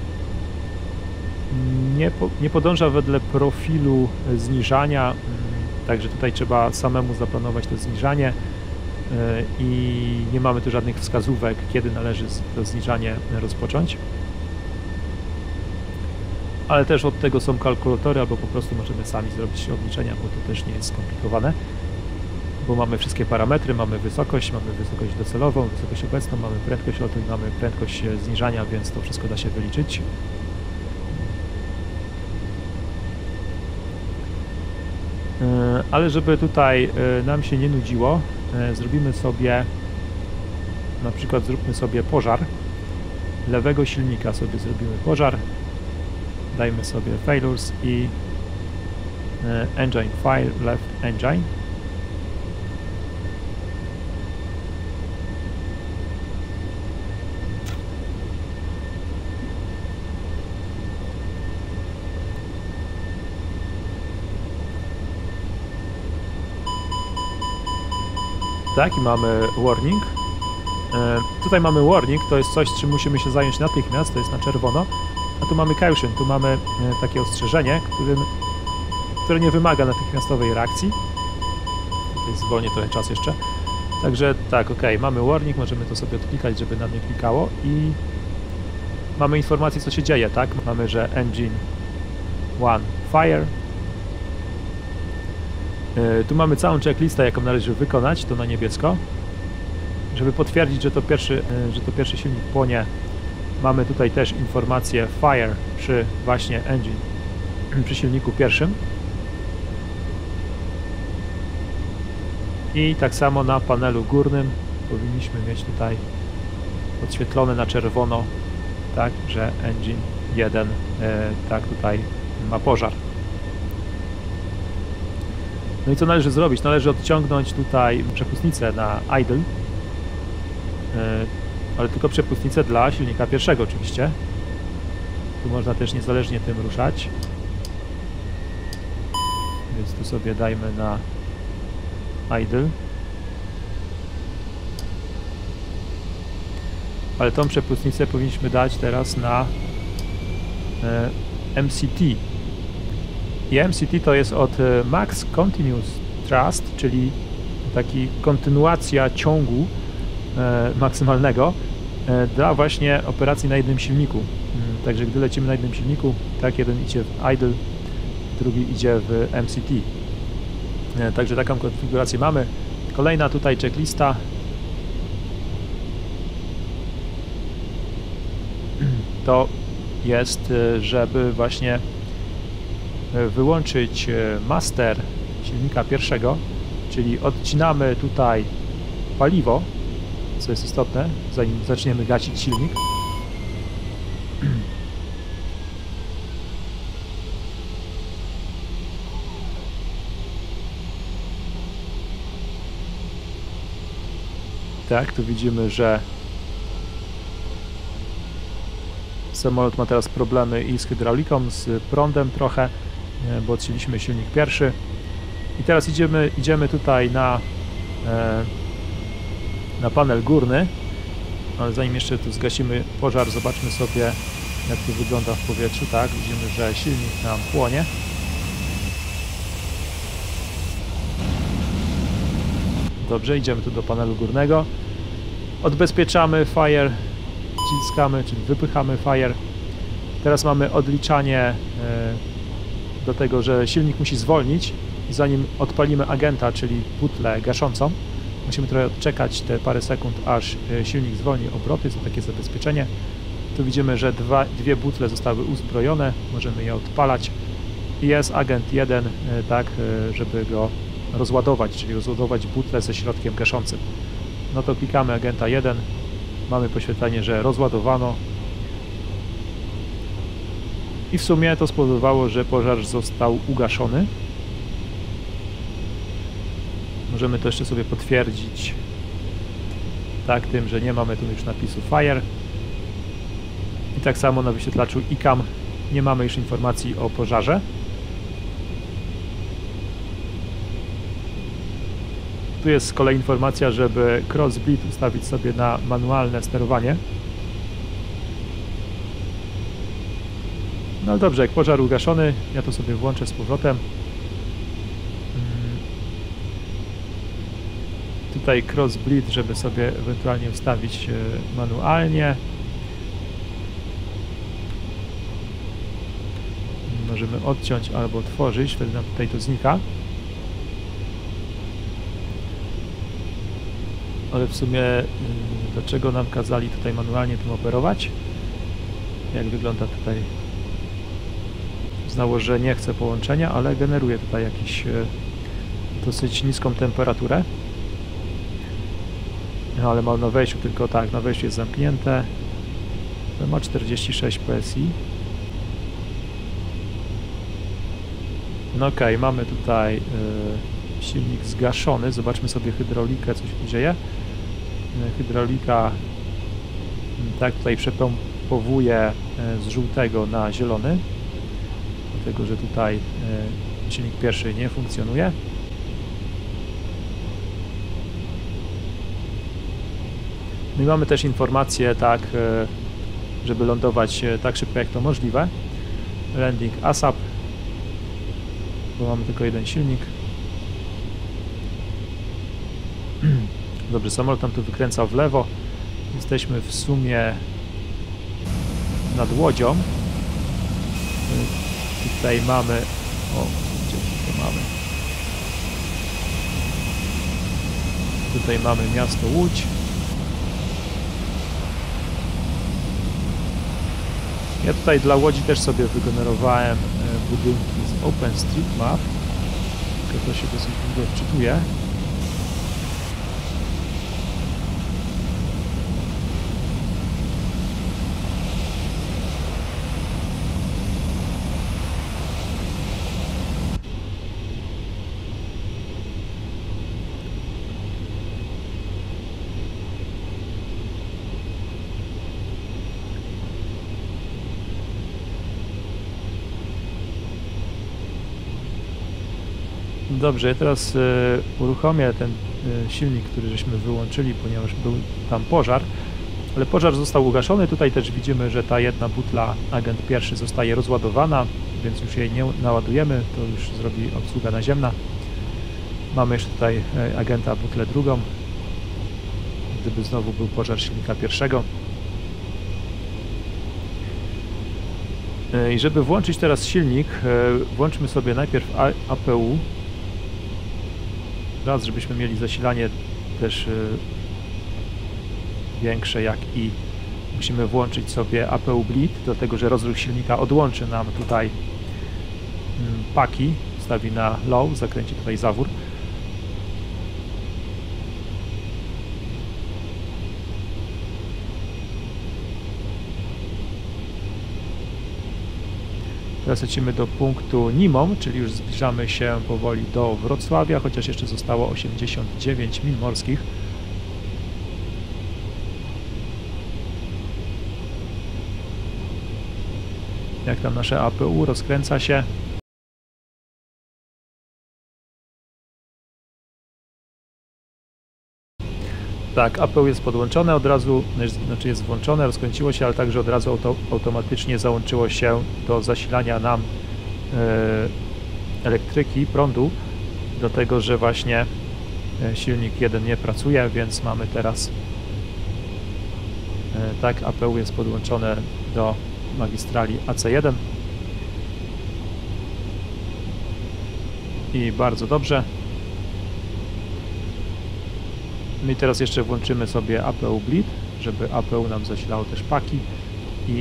nie podąża wedle profilu zniżania, także tutaj trzeba samemu zaplanować to zniżanie i nie mamy tu żadnych wskazówek, kiedy należy to zniżanie rozpocząć. Ale też od tego są kalkulatory, albo po prostu możemy sami zrobić obliczenia, bo to też nie jest skomplikowane, bo mamy wszystkie parametry, mamy wysokość docelową, wysokość obecną, mamy prędkość lotu i mamy prędkość zniżania, więc to wszystko da się wyliczyć. Ale żeby tutaj nam się nie nudziło, zrobimy sobie, na przykład zróbmy sobie pożar, lewego silnika sobie zrobimy pożar, dajmy sobie failures i engine fire left engine. Tak, i mamy warning. Tutaj mamy warning, to jest coś, czym musimy się zająć natychmiast, to jest na czerwono. A tu mamy caution, tu mamy takie ostrzeżenie, które nie wymaga natychmiastowej reakcji. Tutaj zwolnię trochę czas jeszcze. Także tak, ok, mamy warning, możemy to sobie odklikać, żeby nam nie klikało i mamy informację, co się dzieje, tak? Mamy, że engine 1 fire. Tu mamy całą checklistę, jaką należy wykonać, to na niebiesko. Żeby potwierdzić, że to pierwszy silnik płonie, mamy tutaj też informację fire przy właśnie engine, przy silniku pierwszym. I tak samo na panelu górnym powinniśmy mieć tutaj podświetlone na czerwono, tak, że engine 1 tak tutaj ma pożar. No i co należy zrobić? Należy odciągnąć tutaj przepustnicę na idle, ale tylko przepustnicę dla silnika pierwszego oczywiście. Tu można też niezależnie tym ruszać. Więc tu sobie dajmy na idle. Ale tą przepustnicę powinniśmy dać teraz na MCT. I MCT to jest od Max Continuous Thrust, czyli taki kontynuacja ciągu maksymalnego dla właśnie operacji na jednym silniku. Także gdy lecimy na jednym silniku, tak, jeden idzie w idle, drugi idzie w MCT. Także taką konfigurację mamy. Kolejna tutaj checklista. To jest, żeby właśnie wyłączyć master silnika pierwszego, czyli odcinamy tutaj paliwo, co jest istotne, zanim zaczniemy gasić silnik. Tak, tu widzimy, że samolot ma teraz problemy i z hydrauliką, z prądem trochę, bo odcięliśmy silnik pierwszy. I teraz idziemy tutaj na panel górny, ale zanim jeszcze tu zgasimy pożar, zobaczmy sobie, jak to wygląda w powietrzu. Tak, widzimy, że silnik nam płonie. Dobrze, idziemy tu do panelu górnego. Odbezpieczamy fire, wciskamy, czyli wypychamy fire. Teraz mamy odliczanie do tego, że silnik musi zwolnić i zanim odpalimy agenta, czyli butlę gaszącą, musimy trochę odczekać te parę sekund, aż silnik zwolni obroty, to takie zabezpieczenie. Tu widzimy, że dwie butle zostały uzbrojone, możemy je odpalać i jest agent 1, tak, żeby go rozładować, czyli rozładować butlę ze środkiem gaszącym. No to klikamy agenta 1, mamy poświetlenie, że rozładowano i w sumie to spowodowało, że pożar został ugaszony. Możemy to jeszcze sobie potwierdzić tak tym, że nie mamy tu już napisu fire i tak samo na wyświetlaczu ICAM nie mamy już informacji o pożarze. Tu jest z kolei informacja, żeby cross bleed ustawić sobie na manualne sterowanie. No dobrze, jak pożar ugaszony, ja to sobie włączę z powrotem. Tutaj cross bleed, żeby sobie ewentualnie ustawić manualnie. Możemy odciąć albo otworzyć, wtedy nam tutaj to znika. Ale w sumie dlaczego nam kazali tutaj manualnie tym operować? Jak wygląda tutaj? Znało, że nie chce połączenia, ale generuje tutaj jakiś dosyć niską temperaturę. No, ale ma na wejściu tylko tak, na wejściu jest zamknięte. Ma 46 PSI. No okej, mamy tutaj silnik zgaszony. Zobaczmy sobie hydraulikę, co się tu dzieje. Hydraulika tak tutaj przepompowuje z żółtego na zielony, dlatego że tutaj silnik pierwszy nie funkcjonuje. No i mamy też informację, tak, żeby lądować tak szybko jak to możliwe. Landing ASAP, bo mamy tylko jeden silnik. Dobrze, samolot nam tu wykręca w lewo. Jesteśmy w sumie nad łodzią. Tutaj mamy... O, gdzie to mamy? Tutaj mamy miasto Łódź. Ja tutaj dla Łodzi też sobie wygenerowałem budynki z OpenStreetMap. Tylko to się dosyć długo wczytuje. Dobrze, ja teraz uruchomię ten silnik, który żeśmy wyłączyli, ponieważ był tam pożar, ale pożar został ugaszony. Tutaj też widzimy, że ta jedna butla Agent pierwszy zostaje rozładowana, więc już jej nie naładujemy, to już zrobi obsługa naziemna. Mamy jeszcze tutaj Agenta butlę drugą, gdyby znowu był pożar silnika pierwszego. I żeby włączyć teraz silnik, włączmy sobie najpierw APU. Raz, żebyśmy mieli zasilanie też większe, jak i musimy włączyć sobie APU Bleed, dlatego że rozruch silnika odłączy nam tutaj paki, stawi na low, zakręci tutaj zawór. Teraz lecimy do punktu Nimom, czyli już zbliżamy się powoli do Wrocławia, chociaż jeszcze zostało 89 mil morskich. Jak tam nasze APU rozkręca się. Tak, APU jest podłączone od razu, znaczy jest włączone, rozkręciło się, ale także od razu automatycznie załączyło się do zasilania nam elektryki, prądu, dlatego że właśnie silnik jeden nie pracuje, więc mamy teraz tak, APU jest podłączone do magistrali AC1 i bardzo dobrze. No i teraz jeszcze włączymy sobie APU Bleed, żeby APU nam zasilało też paki i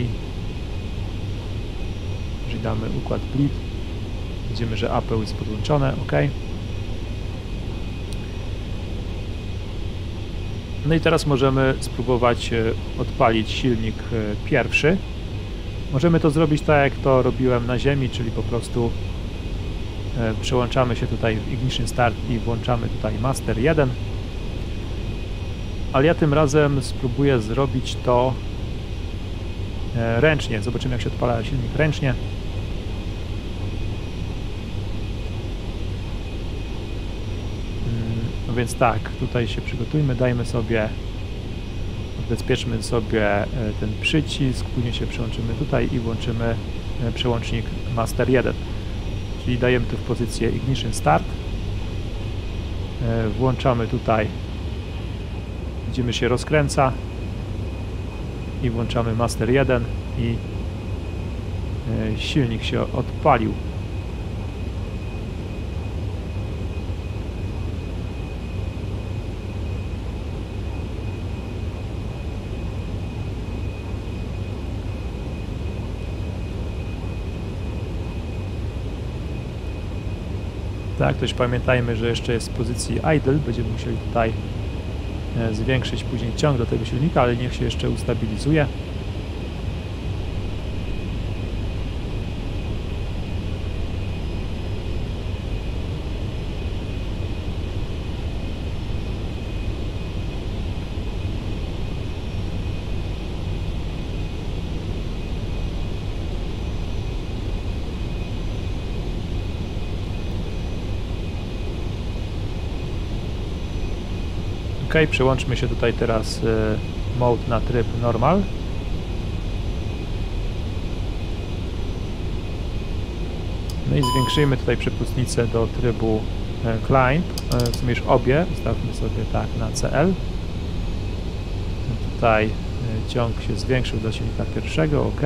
jeżeli damy układ Bleed, widzimy, że APU jest podłączone, OK. No i teraz możemy spróbować odpalić silnik pierwszy. Możemy to zrobić tak, jak to robiłem na ziemi, czyli po prostu przełączamy się tutaj w Ignition Start i włączamy tutaj Master 1. Ale ja tym razem spróbuję zrobić to ręcznie. Zobaczymy, jak się odpala silnik ręcznie. No więc tak, tutaj się przygotujmy, dajmy sobie, odbezpieczmy sobie ten przycisk, później się przełączymy tutaj i włączymy przełącznik Master 1. Czyli dajemy tu w pozycję Ignition Start. Włączamy tutaj, widzimy, się rozkręca i włączamy Master 1 i silnik się odpalił. Tak, też pamiętajmy, że jeszcze jest w pozycji idle, będziemy musieli tutaj zwiększyć później ciąg do tego silnika, ale niech się jeszcze ustabilizuje. OK, przełączmy się tutaj teraz mode na tryb normal. No i zwiększymy tutaj przepustnicę do trybu climb, w sumie już obie, ustawmy sobie tak na CL. Tutaj ciąg się zwiększył do silnika pierwszego, ok.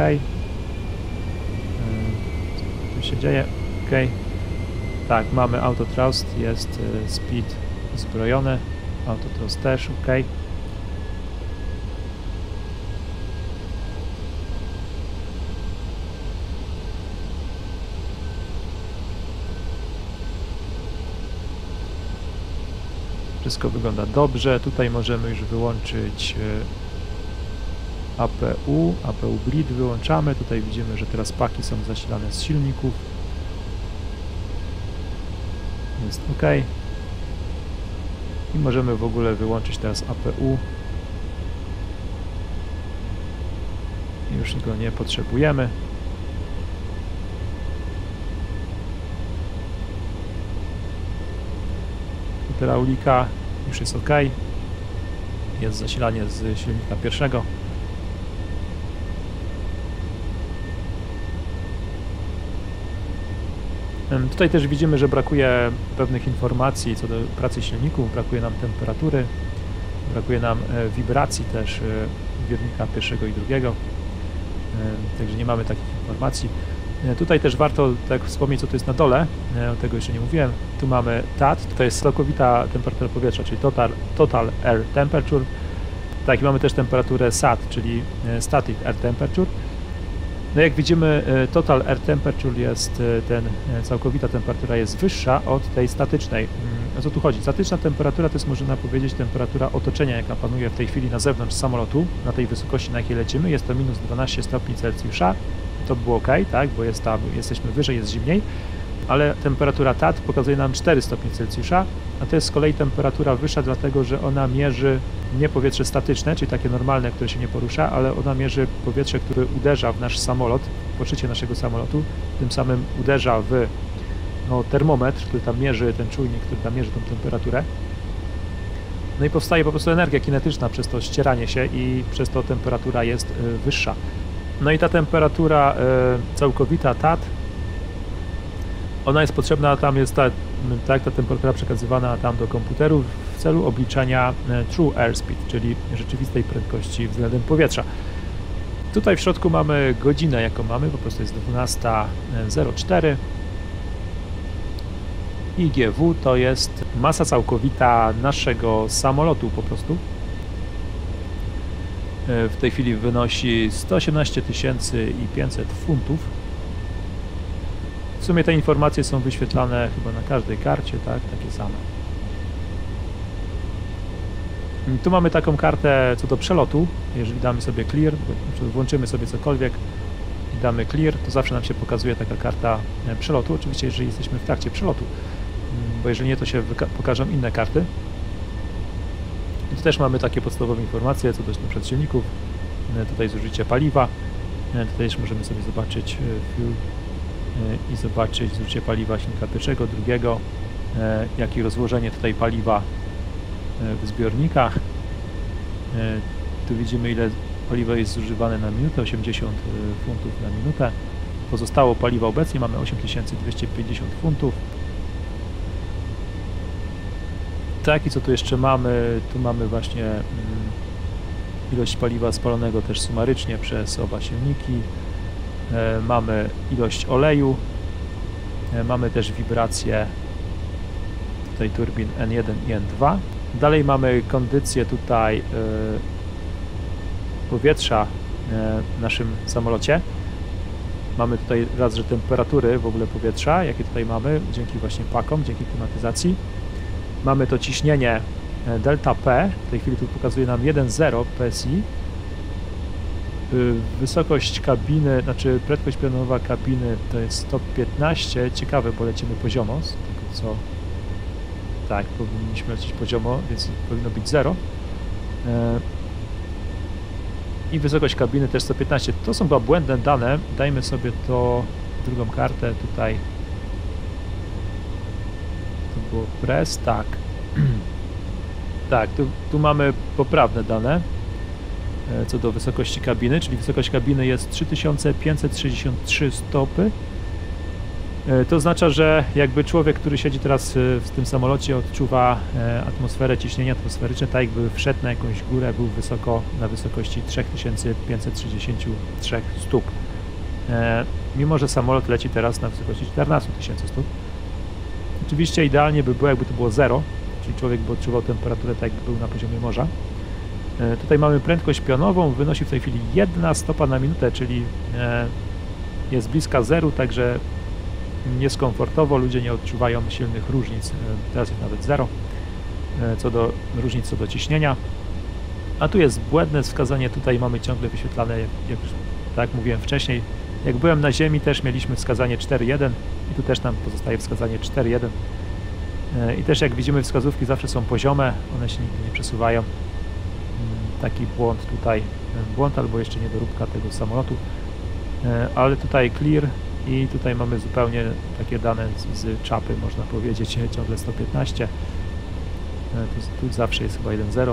Co tu się dzieje? Ok. Tak, mamy auto thrust, jest speed zbrojony, auto thrust też, ok. Wszystko wygląda dobrze. Tutaj możemy już wyłączyć APU bleed wyłączamy. Tutaj widzimy, że teraz paki są zasilane z silników. Jest ok. I możemy w ogóle wyłączyć teraz APU. Już go nie potrzebujemy. Hydraulika już jest ok. Jest zasilanie z silnika pierwszego. Tutaj też widzimy, że brakuje pewnych informacji co do pracy silników, brakuje nam temperatury, brakuje nam wibracji też biernika pierwszego i drugiego, także nie mamy takich informacji. Tutaj też warto tak wspomnieć, co to jest na dole, o tego jeszcze nie mówiłem. Tu mamy TAT, to jest całkowita temperatura powietrza, czyli Total Air Temperature. Tak, i mamy też temperaturę SAT, czyli Static Air Temperature. No jak widzimy, Total Air Temperature jest, całkowita temperatura jest wyższa od tej statycznej. O co tu chodzi? Statyczna temperatura to jest, można powiedzieć, temperatura otoczenia, jaka panuje w tej chwili na zewnątrz samolotu, na tej wysokości, na jakiej lecimy. Jest to minus 12 stopni Celsjusza. To było ok, tak, bo jest tam, jesteśmy wyżej, jest zimniej, ale temperatura TAT pokazuje nam 4 stopnie Celsjusza, a to jest z kolei temperatura wyższa, dlatego że ona mierzy nie powietrze statyczne, czyli takie normalne, które się nie porusza, ale ona mierzy powietrze, które uderza w nasz samolot, w poszycie naszego samolotu, tym samym uderza w termometr, który tam mierzy, ten czujnik, który tam mierzy tą temperaturę. No i powstaje po prostu energia kinetyczna przez to ścieranie się i przez to temperatura jest wyższa. No i ta temperatura całkowita TAT, ona jest potrzebna, tam jest ta temperatura przekazywana tam do komputerów w celu obliczania True Airspeed, czyli rzeczywistej prędkości względem powietrza. Tutaj w środku mamy godzinę, jaką mamy, po prostu jest 12:04. IGW to jest masa całkowita naszego samolotu po prostu. W tej chwili wynosi 118 500 funtów. W sumie te informacje są wyświetlane chyba na każdej karcie, tak? Takie same. Tu mamy taką kartę co do przelotu. Jeżeli damy sobie clear, włączymy sobie cokolwiek i damy clear, to zawsze nam się pokazuje taka karta przelotu. Oczywiście jeżeli jesteśmy w trakcie przelotu, bo jeżeli nie, to się pokażą inne karty. I tu też mamy takie podstawowe informacje co do np. silników, tutaj zużycie paliwa, tutaj też możemy sobie zobaczyć fuel i zobaczyć zużycie paliwa silnika pierwszego, drugiego, jak i rozłożenie tutaj paliwa w zbiornikach. Tu widzimy, ile paliwa jest zużywane na minutę, 80 funtów na minutę. Pozostało paliwa obecnie mamy 8250 funtów. Tak, i co tu jeszcze mamy? Tu mamy właśnie ilość paliwa spalonego też sumarycznie przez oba silniki. Mamy ilość oleju. Mamy też wibrację tutaj turbin N1 i N2. Dalej mamy kondycję tutaj powietrza w naszym samolocie. Mamy tutaj raz, że temperatury w ogóle powietrza, jakie tutaj mamy, dzięki właśnie pakom, dzięki klimatyzacji. Mamy to ciśnienie delta P, w tej chwili tu pokazuje nam 1,0 PSI. Wysokość kabiny, znaczy prędkość pionowa kabiny to jest 115, ciekawe, bo lecimy poziomo, z tego co... Tak, powinniśmy lecieć poziomo, więc powinno być 0. I wysokość kabiny też 115. To są chyba błędne dane. Dajmy sobie to drugą kartę tutaj. To było press, tak. Tak, tu mamy poprawne dane. co do wysokości kabiny, czyli wysokość kabiny jest 3563 stopy. To oznacza, że jakby człowiek, który siedzi teraz w tym samolocie, odczuwa atmosferę, ciśnienie atmosferyczne, tak jakby wszedł na jakąś górę, był wysoko, na wysokości 3563 stóp. Mimo że samolot leci teraz na wysokości 14 000 stóp. Oczywiście idealnie by było, jakby to było 0, czyli człowiek by odczuwał temperaturę tak, jakby był na poziomie morza. Tutaj mamy prędkość pionową, wynosi w tej chwili 1 stopa na minutę, czyli jest bliska zeru, także jest komfortowo, ludzie nie odczuwają silnych różnic, teraz jest nawet 0, różnic co do ciśnienia. A tu jest błędne wskazanie, tutaj mamy ciągle wyświetlane, jak już tak mówiłem wcześniej. Jak byłem na ziemi, też mieliśmy wskazanie 4.1 i tu też nam pozostaje wskazanie 4.1. I też jak widzimy, wskazówki zawsze są poziome, one się nigdy nie przesuwają. Taki błąd tutaj, błąd albo jeszcze niedoróbka tego samolotu. Ale tutaj clear i tutaj mamy zupełnie takie dane z czapy, można powiedzieć, ciągle 115. Tu zawsze jest chyba 1.0.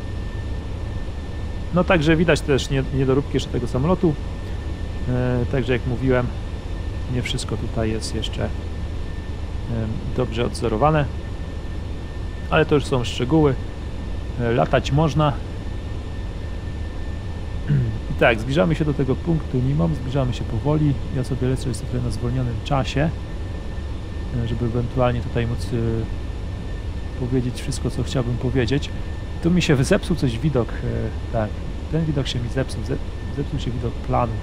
No także widać też niedoróbki jeszcze tego samolotu. Także jak mówiłem, nie wszystko tutaj jest jeszcze dobrze odzorowane, ale to już są szczegóły. Latać można. I tak, zbliżamy się do tego punktu Nimom, zbliżamy się powoli. Ja sobie lecę jeszcze trochę na zwolnionym czasie, żeby ewentualnie tutaj móc powiedzieć wszystko, co chciałbym powiedzieć. Tu mi się zepsuł coś widok, tak, ten widok się mi zepsuł, zepsuł się widok planu.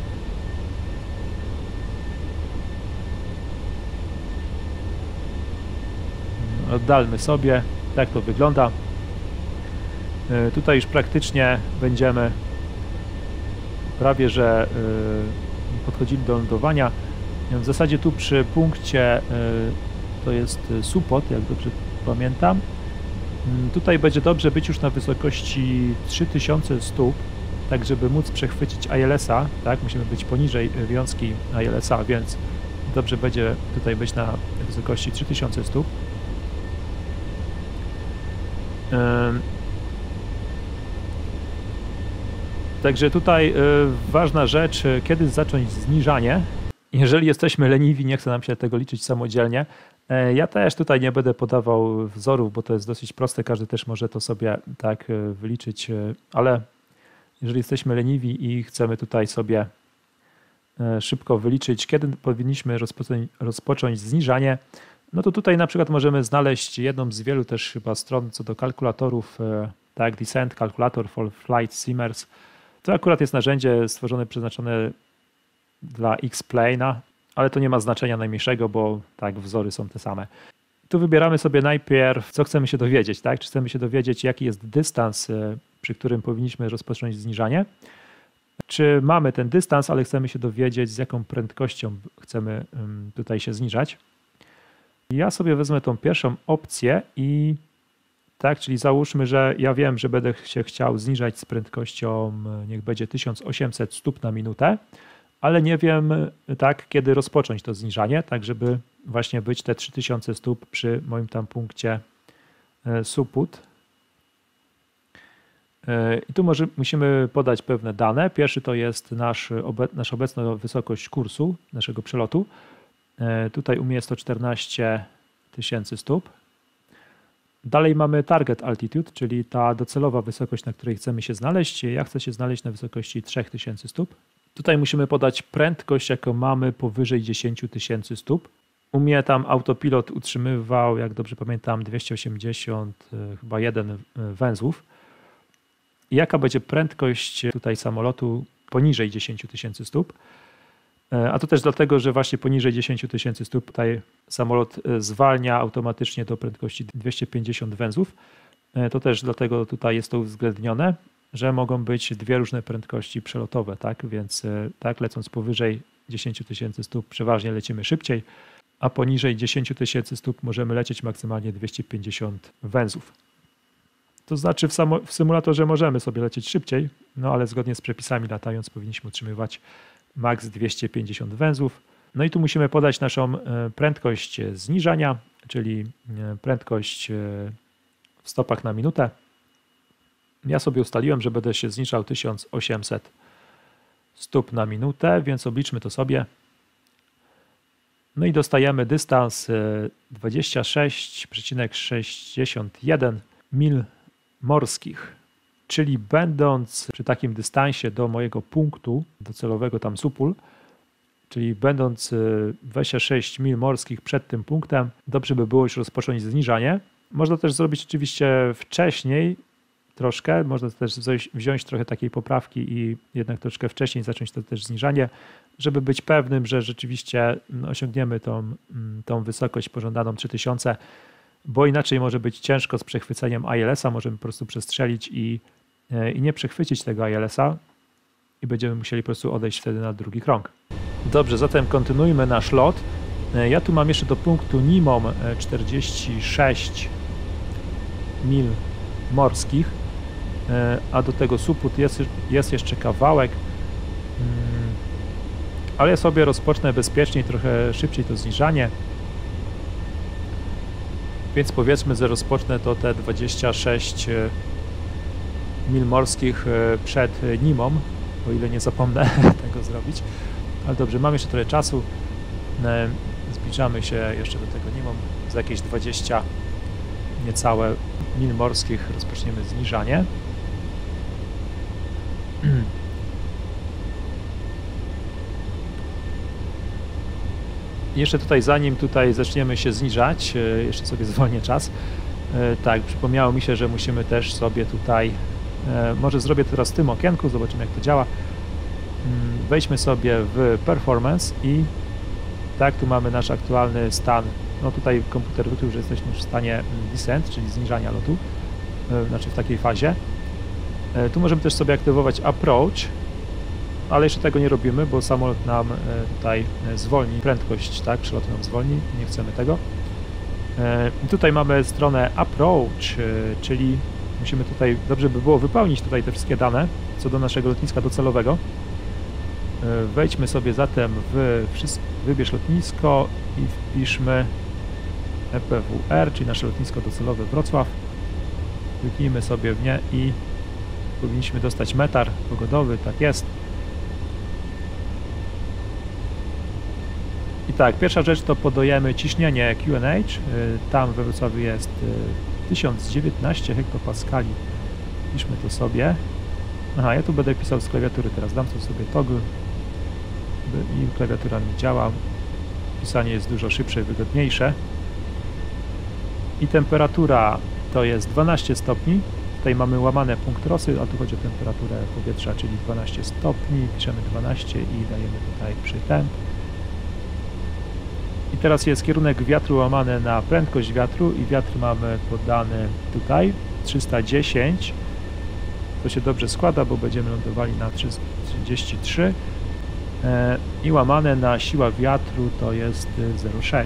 Oddalmy sobie, tak to wygląda. Tutaj już praktycznie będziemy prawie że podchodzili do lądowania. W zasadzie tu przy punkcie to jest Sopot, jak dobrze pamiętam. Tutaj będzie dobrze być już na wysokości 3000 stóp, tak żeby móc przechwycić ILS-a, tak? Musimy być poniżej wiązki ILS-a, więc dobrze będzie tutaj być na wysokości 3000 stóp. Także tutaj ważna rzecz, kiedy zacząć zniżanie. Jeżeli jesteśmy leniwi, nie chce nam się tego liczyć samodzielnie. Ja też tutaj nie będę podawał wzorów, bo to jest dosyć proste, każdy też może to sobie tak wyliczyć, ale jeżeli jesteśmy leniwi i chcemy tutaj sobie szybko wyliczyć, kiedy powinniśmy rozpocząć zniżanie, no to tutaj na przykład możemy znaleźć jedną z wielu też chyba stron co do kalkulatorów, tak, Descent Calculator for Flight Simmers. To akurat jest narzędzie stworzone, przeznaczone dla X-Plane'a, ale to nie ma znaczenia najmniejszego, bo tak, wzory są te same. Tu wybieramy sobie najpierw, co chcemy się dowiedzieć, tak? Czy chcemy się dowiedzieć, jaki jest dystans, przy którym powinniśmy rozpocząć zniżanie, czy mamy ten dystans, ale chcemy się dowiedzieć, z jaką prędkością chcemy tutaj się zniżać. Ja sobie wezmę tą pierwszą opcję i tak, czyli załóżmy, że ja wiem, że będę się chciał zniżać z prędkością, niech będzie 1800 stóp na minutę, ale nie wiem tak, kiedy rozpocząć to zniżanie, tak żeby właśnie być te 3000 stóp przy moim tam punkcie Sopot. I tu musimy podać pewne dane. Pierwszy to jest nasza obecna wysokość kursu, naszego przelotu. Tutaj u mnie jest to 14 000 stóp. Dalej mamy target altitude, czyli ta docelowa wysokość, na której chcemy się znaleźć. Ja chcę się znaleźć na wysokości 3000 stóp. Tutaj musimy podać prędkość, jaką mamy powyżej 10 000 stóp. U mnie tam autopilot utrzymywał, jak dobrze pamiętam, 281 węzłów. I jaka będzie prędkość tutaj samolotu poniżej 10 000 stóp? A to też dlatego, że właśnie poniżej 10 000 stóp tutaj samolot zwalnia automatycznie do prędkości 250 węzłów. To też dlatego tutaj jest to uwzględnione, że mogą być dwie różne prędkości przelotowe, tak? Więc tak, lecąc powyżej 10 000 stóp przeważnie lecimy szybciej, a poniżej 10 000 stóp możemy lecieć maksymalnie 250 węzłów. To znaczy w symulatorze możemy sobie lecieć szybciej, no ale zgodnie z przepisami latając powinniśmy utrzymywać maks 250 węzłów. No i tu musimy podać naszą prędkość zniżania, czyli prędkość w stopach na minutę. Ja sobie ustaliłem, że będę się zniżał 1800 stóp na minutę, więc obliczmy to sobie. No i dostajemy dystans 26,61 mil morskich, czyli będąc przy takim dystansie do mojego punktu docelowego tam Supul, czyli będąc 26 mil morskich przed tym punktem, dobrze by było już rozpocząć zniżanie. Można też zrobić oczywiście wcześniej troszkę, można też wziąć trochę takiej poprawki i jednak troszkę wcześniej zacząć to też zniżanie, żeby być pewnym, że rzeczywiście osiągniemy tą wysokość pożądaną 3000, bo inaczej może być ciężko z przechwyceniem ILS-a, możemy po prostu przestrzelić i nie przechwycić tego ILS-a i będziemy musieli po prostu odejść wtedy na drugi krąg. Dobrze, zatem kontynuujmy nasz lot. Ja tu mam jeszcze do punktu Nimom 46 mil morskich, a do tego Suput jest jeszcze kawałek, ale ja sobie rozpocznę bezpieczniej, trochę szybciej to zniżanie, więc powiedzmy, że rozpocznę to te 26 mil morskich przed Nimom, o ile nie zapomnę tego zrobić. Ale dobrze, mam jeszcze trochę czasu, zbliżamy się jeszcze do tego Nimom, za jakieś 20 niecałe mil morskich rozpoczniemy zniżanie. Jeszcze tutaj, zanim tutaj zaczniemy się zniżać, jeszcze sobie zwolnię czas. Tak, przypomniało mi się, że musimy też sobie tutaj, może zrobię to teraz w tym okienku, zobaczymy jak to działa. Wejdźmy sobie w Performance i tak, tu mamy nasz aktualny stan. No tutaj komputer wykrył, że jesteśmy już w stanie Descent, czyli zniżania lotu, znaczy w takiej fazie. Tu możemy też sobie aktywować Approach, ale jeszcze tego nie robimy, bo samolot nam tutaj zwolni prędkość, tak, przelotu nam zwolni, nie chcemy tego. Tutaj mamy stronę Approach, czyli musimy tutaj, dobrze by było wypełnić tutaj te wszystkie dane co do naszego lotniska docelowego. Wejdźmy sobie zatem wybierz lotnisko i wpiszmy EPWR, czyli nasze lotnisko docelowe Wrocław. Kliknijmy sobie w nie i powinniśmy dostać metar pogodowy, tak jest. I tak, pierwsza rzecz to podajemy ciśnienie QNH, tam we Wrocławiu jest 1019 hektopaskali, piszmy to sobie. Aha, ja tu będę pisał z klawiatury teraz, dam tu sobie toggle i klawiatura mi działa, pisanie jest dużo szybsze i wygodniejsze. I temperatura to jest 12 stopni, tutaj mamy łamane punkt Rosy, a tu chodzi o temperaturę powietrza, czyli 12 stopni, piszemy 12 i dajemy tutaj przytemp. I teraz jest kierunek wiatru łamane na prędkość wiatru i wiatr mamy podany tutaj 310. To się dobrze składa, bo będziemy lądowali na 33 i łamane na siła wiatru to jest 0,6.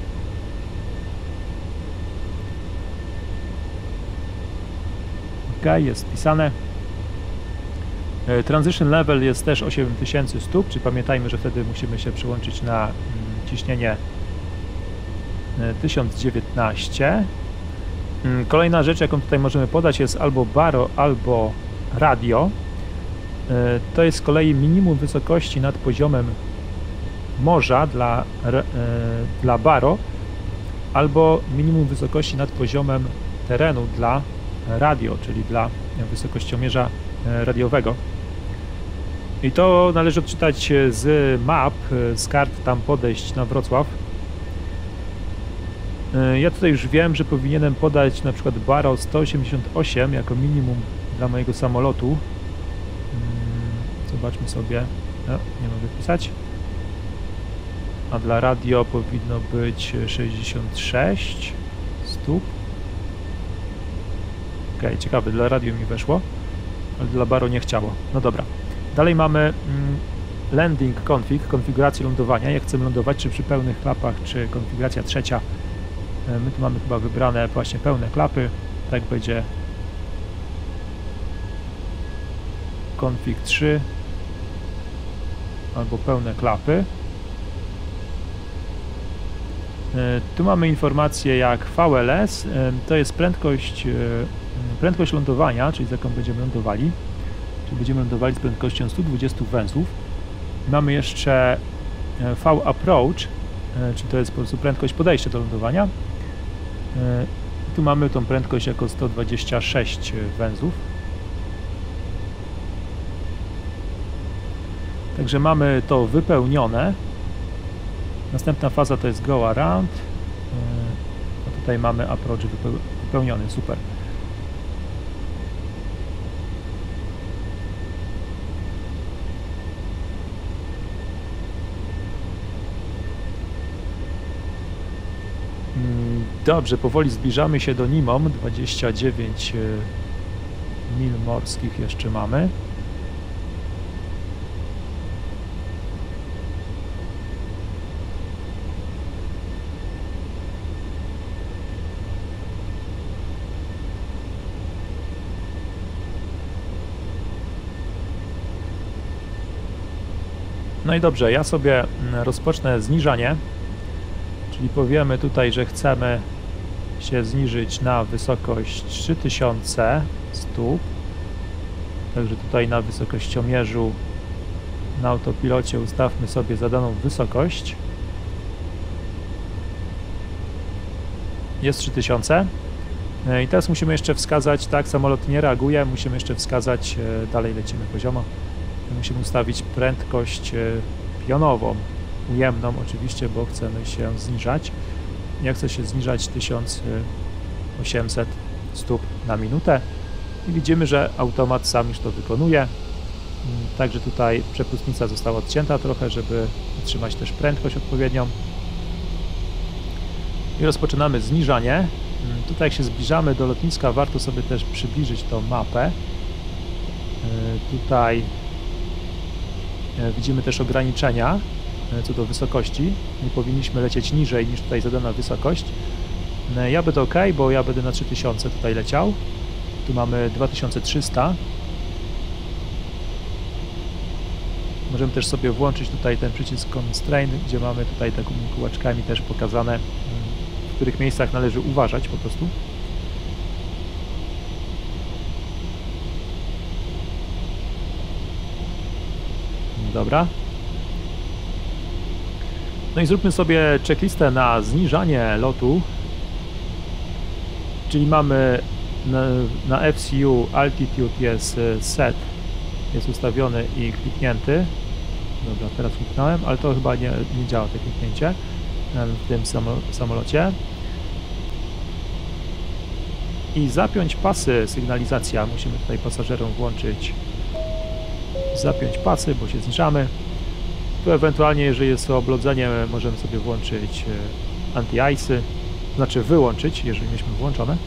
OK, jest wpisane. Transition level jest też 8000 stóp, czyli pamiętajmy, że wtedy musimy się przełączyć na ciśnienie 1019. Kolejna rzecz, jaką tutaj możemy podać, jest albo baro, albo radio. To jest z kolei minimum wysokości nad poziomem morza dla baro, albo minimum wysokości nad poziomem terenu dla radio, czyli dla wysokościomierza radiowego. I to należy odczytać z map, z kart tam podejść na Wrocław. Ja tutaj już wiem, że powinienem podać na przykład baro 188 jako minimum dla mojego samolotu. Zobaczmy sobie. No, nie mogę pisać. A dla radio powinno być 66 stóp. Ok, ciekawe, dla radio mi weszło, ale dla baro nie chciało. No dobra. Dalej mamy landing config, konfigurację lądowania. Jak chcemy lądować, czy przy pełnych klapach, czy konfiguracja trzecia. My tu mamy chyba wybrane właśnie pełne klapy. Tak będzie config 3 albo pełne klapy. Tu mamy informację jak VLS, to jest prędkość prędkość lądowania, czyli z jaką będziemy lądowali. Czyli będziemy lądowali z prędkością 120 węzłów. Mamy jeszcze V-approach, czyli to jest po prostu prędkość podejścia do lądowania. Tu mamy tą prędkość jako 126 węzłów. Także mamy to wypełnione. Następna faza to jest go around. A tutaj mamy approach wypełniony, super. Dobrze, powoli zbliżamy się do Nimom. 29 mil morskich jeszcze mamy. No i dobrze, ja sobie rozpocznę zniżanie, czyli powiemy tutaj, że chcemy się zniżyć na wysokość 3000 stóp. Także tutaj na wysokościomierzu na autopilocie ustawmy sobie zadaną wysokość. Jest 3000. I teraz musimy jeszcze wskazać, tak, samolot nie reaguje, musimy jeszcze wskazać, dalej lecimy poziomo. Musimy ustawić prędkość pionową, ujemną oczywiście, bo chcemy się zniżać. Ja chcę się zniżać 1800 stóp na minutę i widzimy, że automat sam już to wykonuje. Także tutaj przepustnica została odcięta trochę, żeby utrzymać też prędkość odpowiednią. I rozpoczynamy zniżanie. Tutaj jak się zbliżamy do lotniska, warto sobie też przybliżyć tą mapę. Tutaj widzimy też ograniczenia co do wysokości. Nie powinniśmy lecieć niżej niż tutaj zadana wysokość. Ja będę OK, bo ja będę na 3000 tutaj leciał. Tu mamy 2300. Możemy też sobie włączyć tutaj ten przycisk Constraint, gdzie mamy tutaj takimi kółeczkami też pokazane, w których miejscach należy uważać po prostu. Dobra. No i zróbmy sobie checklistę na zniżanie lotu. Czyli mamy na FCU Altitude jest set, jest ustawiony i kliknięty. Dobra, teraz kliknąłem, ale to chyba nie działa to kliknięcie w tym samolocie. I zapiąć pasy, sygnalizacja, musimy tutaj pasażerom włączyć zapiąć pasy, bo się zniżamy. Tu ewentualnie, jeżeli jest to oblodzenie, możemy sobie włączyć anti-ice'y, znaczy wyłączyć, jeżeli mieliśmy włączone.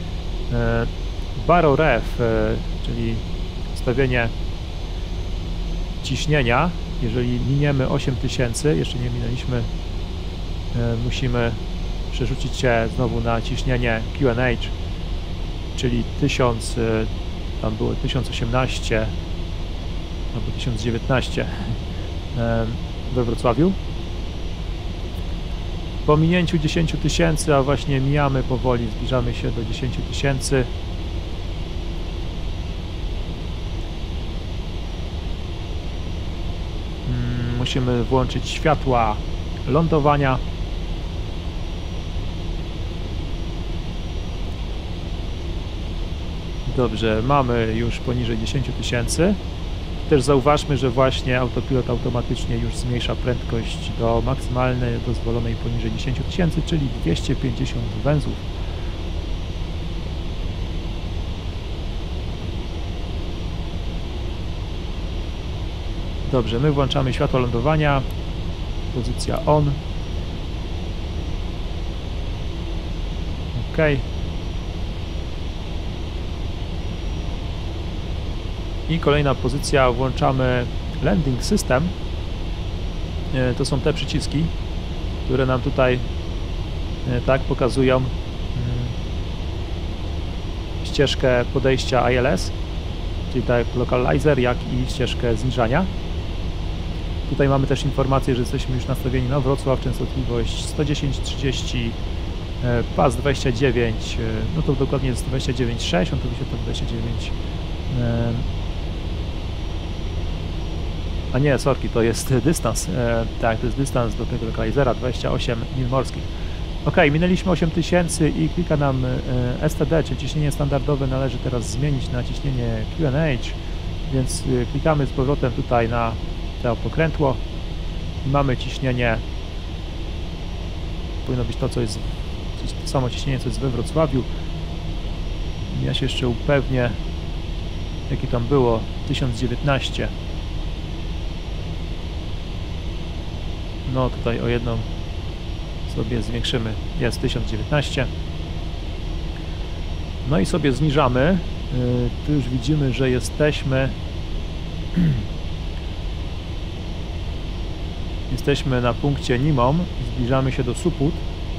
Baro ref, czyli ustawienie ciśnienia. Jeżeli miniemy 8000, jeszcze nie minęliśmy, musimy przerzucić się znowu na ciśnienie QNH, czyli 1000, tam było 1018 albo 1019 we Wrocławiu. Po minięciu 10 000, a właśnie mijamy powoli, zbliżamy się do 10 000. Musimy włączyć światła lądowania. Dobrze, mamy już poniżej 10 000. Też zauważmy, że właśnie autopilot automatycznie już zmniejsza prędkość do maksymalnej dozwolonej poniżej 10 000, czyli 250 węzłów. Dobrze, my włączamy światło lądowania, pozycja on. OK. I kolejna pozycja, włączamy landing system. To są te przyciski, które nam tutaj tak pokazują ścieżkę podejścia ILS, czyli tak localizer, jak i ścieżkę zniżania. Tutaj mamy też informację, że jesteśmy już nastawieni na Wrocław, częstotliwość 110-30 pas 29, no to dokładnie jest 29,6, on to wyświetla 29, a nie, sorki, to jest dystans, tak, to jest dystans do tego lokalizera, 28 mil morskich. Ok, minęliśmy 8000 i klika nam STD, czyli ciśnienie standardowe należy teraz zmienić na ciśnienie QNH, więc klikamy z powrotem tutaj na to pokrętło i mamy ciśnienie, powinno być to, co jest, to samo ciśnienie, co jest we Wrocławiu. Ja się jeszcze upewnię, jakie tam było, 1019. No tutaj o jedną sobie zwiększymy, jest 1019. No i sobie zniżamy. Tu już widzimy, że jesteśmy na punkcie Nimom, zbliżamy się do Sopot.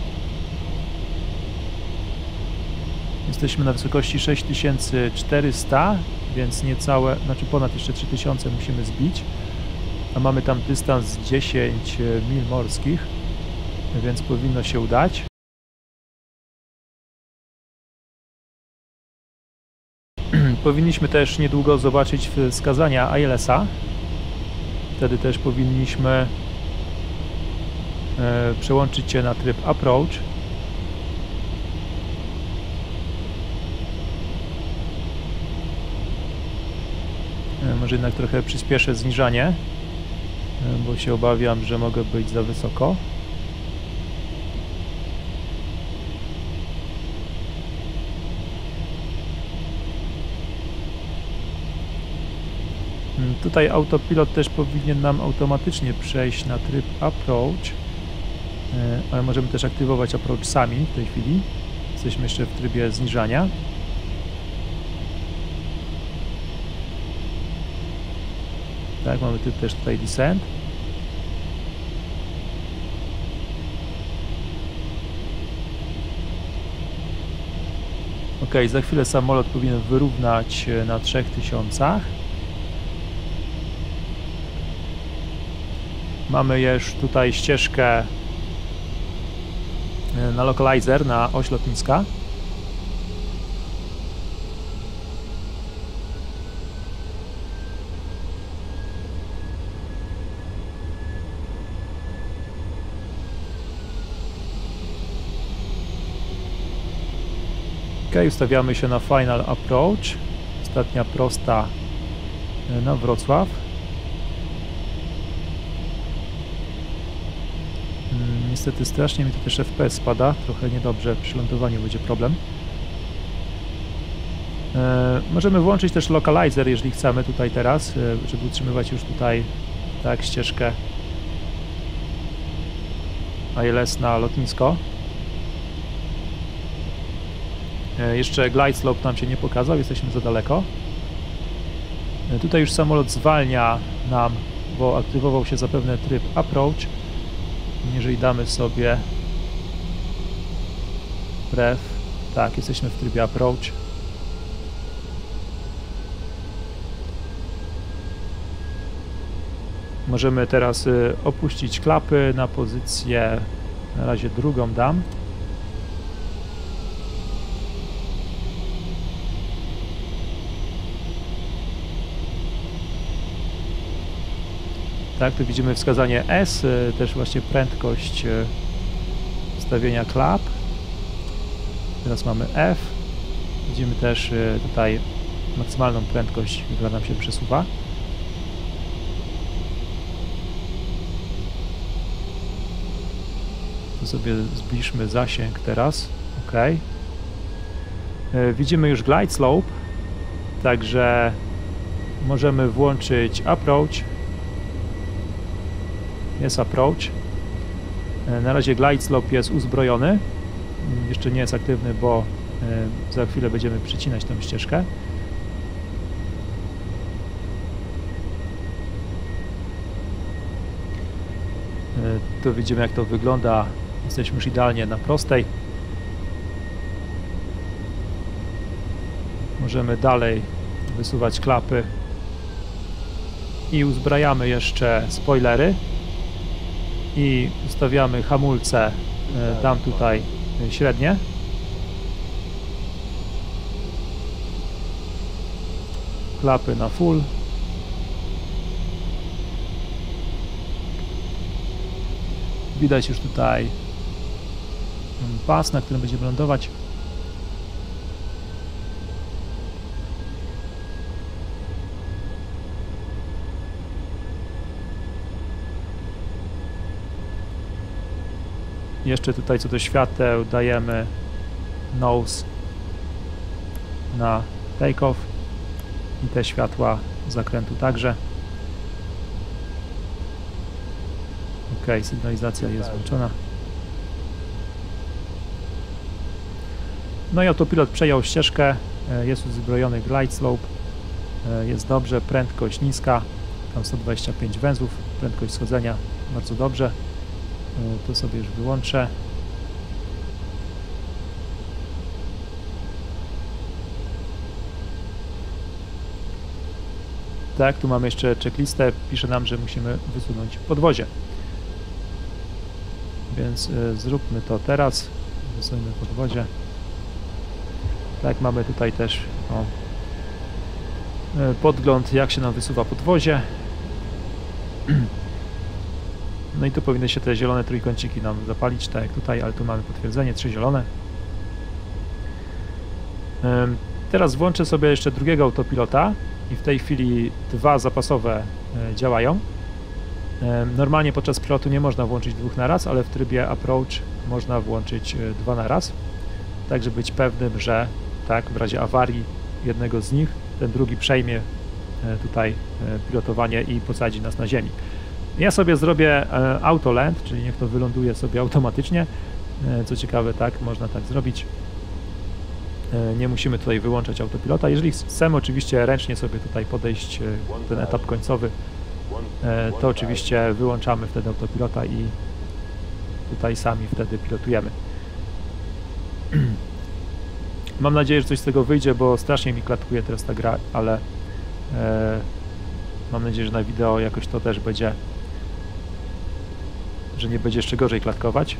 Jesteśmy na wysokości 6400, więc niecałe, znaczy ponad jeszcze 3000 musimy zbić, a mamy tam dystans 10 mil morskich, więc powinno się udać. Powinniśmy też niedługo zobaczyć wskazania ILS-a. Wtedy też powinniśmy przełączyć się na tryb Approach. Może jednak trochę przyspieszę zniżanie, bo się obawiam, że mogę być za wysoko. Tutaj autopilot też powinien nam automatycznie przejść na tryb Approach, ale możemy też aktywować Approach sami w tej chwili. Jesteśmy jeszcze w trybie zniżania. Tak, mamy też tutaj Descent. Ok, za chwilę samolot powinien wyrównać na 3000. Mamy już tutaj ścieżkę na lokalizer, na oś lotniska. Ok, ustawiamy się na Final Approach. Ostatnia prosta na Wrocław. Niestety strasznie mi to też FPS spada, trochę niedobrze, przy lądowaniu będzie problem. Możemy włączyć też lokalizer, jeżeli chcemy tutaj teraz, żeby utrzymywać już tutaj tak ścieżkę ILS na lotnisko. Jeszcze glide slope nam się nie pokazał, jesteśmy za daleko. Tutaj już samolot zwalnia nam, bo aktywował się zapewne tryb Approach. Jeżeli damy sobie ref, tak, jesteśmy w trybie Approach. Możemy teraz opuścić klapy na pozycję, na razie drugą dam. Tak, tu widzimy wskazanie S, też właśnie prędkość ustawienia klap. Teraz mamy F. Widzimy też tutaj maksymalną prędkość, która nam się przesuwa. Tu sobie zbliżmy zasięg teraz. OK. Widzimy już glide slope, także możemy włączyć approach. Jest approach. Na razie glide slope jest uzbrojony. Jeszcze nie jest aktywny, bo za chwilę będziemy przycinać tę ścieżkę. Tu widzimy, jak to wygląda. Jesteśmy już idealnie na prostej. Możemy dalej wysuwać klapy i uzbrajamy jeszcze spoilery i ustawiamy hamulce. Dam tutaj średnie. Klapy na full. Widać już tutaj pas, na którym będziemy lądować. Jeszcze tutaj co do świateł dajemy nose na take-off i te światła zakrętu także. Ok, sygnalizacja jest włączona. No i autopilot przejął ścieżkę, jest uzbrojony glide slope, jest dobrze, prędkość niska, tam 125 węzłów, prędkość schodzenia bardzo dobrze. To sobie już wyłączę. Tak, tu mamy jeszcze checklistę, pisze nam, że musimy wysunąć podwozie. Więc zróbmy to teraz, wysuńmy podwozie. Tak, mamy tutaj też podgląd, jak się nam wysuwa podwozie. No i tu powinny się te zielone trójkąciki nam zapalić, tak jak tutaj, ale tu mamy potwierdzenie, 3 zielone. Teraz włączę sobie jeszcze drugiego autopilota i w tej chwili 2 zapasowe działają. Normalnie podczas pilotu nie można włączyć 2 naraz, ale w trybie approach można włączyć 2 naraz, tak żeby być pewnym, że tak w razie awarii jednego z nich, ten drugi przejmie tutaj pilotowanie i posadzi nas na ziemi. Ja sobie zrobię auto land, czyli niech to wyląduje sobie automatycznie. Co ciekawe, tak, można tak zrobić. Nie musimy tutaj wyłączać autopilota. Jeżeli chcemy oczywiście ręcznie sobie tutaj podejść ten etap końcowy, to oczywiście wyłączamy wtedy autopilota i tutaj sami wtedy pilotujemy. Mam nadzieję, że coś z tego wyjdzie, bo strasznie mi klatkuje teraz ta gra, ale mam nadzieję, że na wideo jakoś to też będzie, że nie będzie jeszcze gorzej klatkować.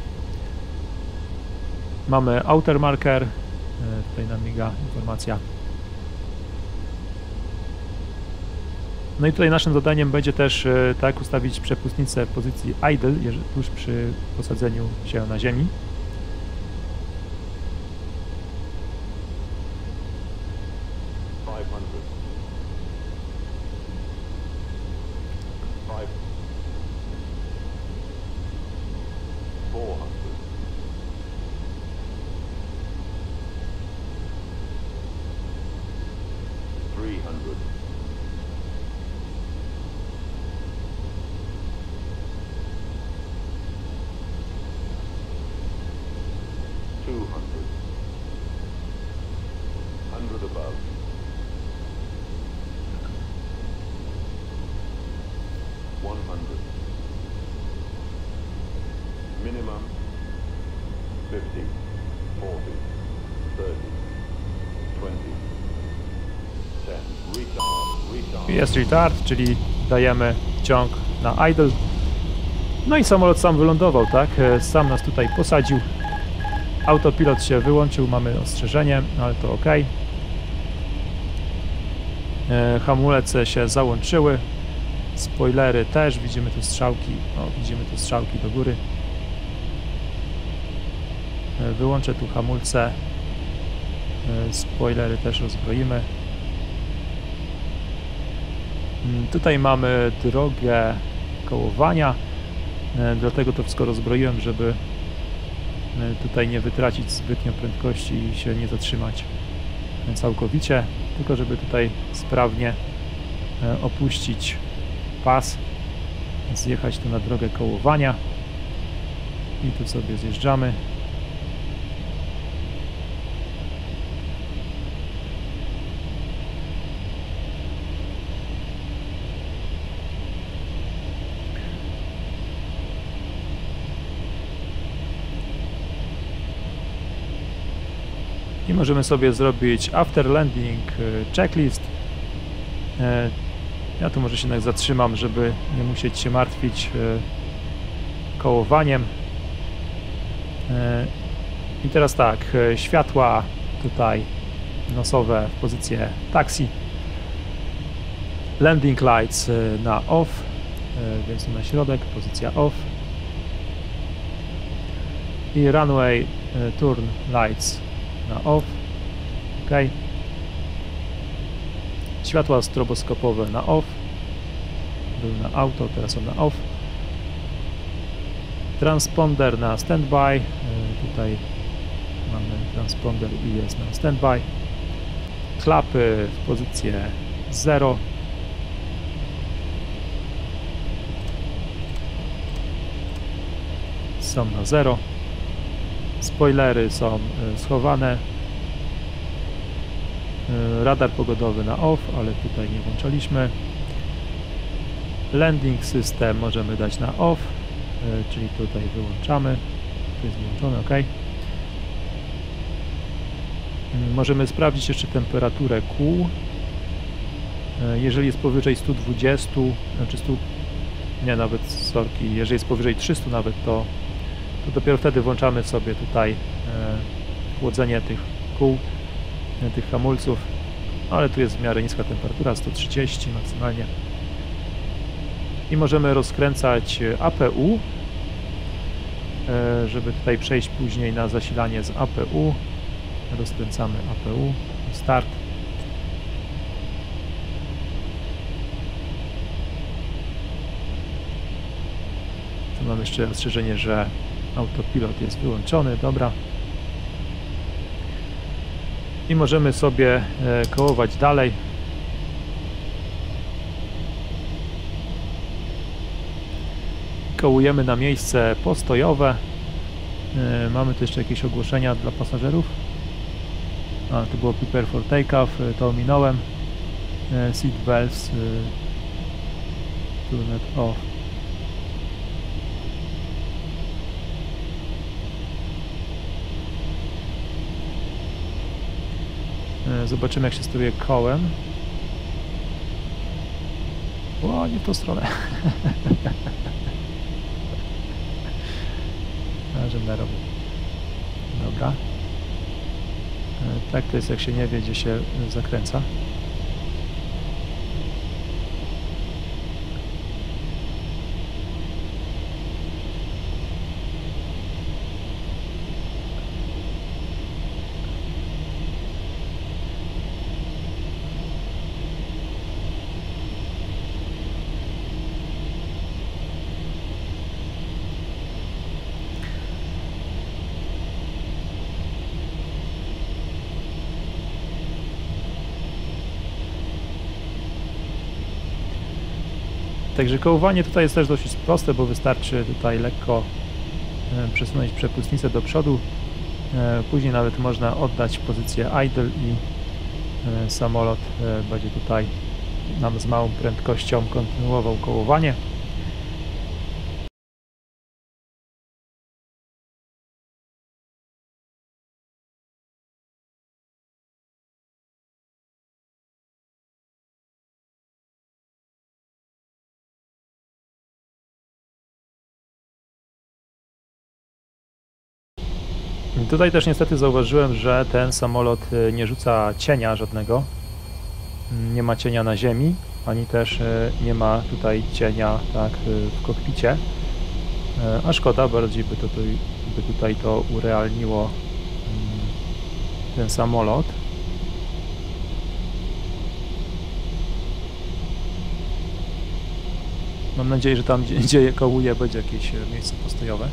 Mamy outer marker, tutaj nam miga informacja. No i tutaj naszym zadaniem będzie też tak ustawić przepustnicę w pozycji idle, tuż przy posadzeniu się na ziemi. Minimum 50, 40, 30, 20, 10, retard. Jest retard, czyli dajemy ciąg na idle. No i samolot sam wylądował, tak? Sam nas tutaj posadził. Autopilot się wyłączył, mamy ostrzeżenie, ale to ok. Hamulce się załączyły. Spoilery też, widzimy tu strzałki. O, widzimy tu strzałki do góry. Wyłączę tu hamulce. Spoilery też rozbroimy. Tutaj mamy drogę kołowania. Dlatego to wszystko rozbroiłem, żeby tutaj nie wytracić zbytnio prędkości i się nie zatrzymać całkowicie, tylko żeby tutaj sprawnie opuścić pas, zjechać tu na drogę kołowania i tu sobie zjeżdżamy. I możemy sobie zrobić after landing checklist. Ja tu może się jednak zatrzymam, żeby nie musieć się martwić kołowaniem. I teraz tak, światła tutaj nosowe w pozycję taxi. Landing lights na off, więc na środek, pozycja off. I runway turn lights na off. OK. Światła stroboskopowe na off. Były na auto, teraz są na off. Transponder na standby. Tutaj mamy transponder i jest na standby. Klapy w pozycję 0. Są na 0. Spoilery są schowane. Radar pogodowy na off, ale tutaj nie włączaliśmy. Landing system możemy dać na off, czyli tutaj wyłączamy. To jest wyłączone, OK. Możemy sprawdzić jeszcze temperaturę kół. Jeżeli jest powyżej 120, znaczy 100, nie, nawet, sorki, jeżeli jest powyżej 300 nawet, to dopiero wtedy włączamy sobie tutaj chłodzenie tych kół, tych hamulców, ale tu jest w miarę niska temperatura, 130 maksymalnie. I możemy rozkręcać APU, żeby tutaj przejść później na zasilanie z APU. Rozkręcamy APU, start. Tu mam jeszcze ostrzeżenie, że autopilot jest wyłączony, dobra. I możemy sobie kołować dalej. Kołujemy na miejsce postojowe. Mamy tu jeszcze jakieś ogłoszenia dla pasażerów. A, to było prepare for takeoff, to ominąłem. Seat belts, turn it off. Zobaczymy, jak się steruje kołem. O, nie w tą stronę. Żebym narobił. Dobra. Tak to jest, jak się nie wie, gdzie się zakręca. Także kołowanie tutaj jest też dosyć proste, bo wystarczy tutaj lekko przesunąć przepustnicę do przodu. Później nawet można oddać pozycję idle i samolot będzie tutaj nam z małą prędkością kontynuował kołowanie. Tutaj też niestety zauważyłem, że ten samolot nie rzuca cienia żadnego. Nie ma cienia na ziemi, ani też nie ma tutaj cienia tak w kokpicie. A szkoda, bardziej by tutaj to urealniło ten samolot. Mam nadzieję, że tam, gdzie kołuje, będzie jakieś miejsce postojowe.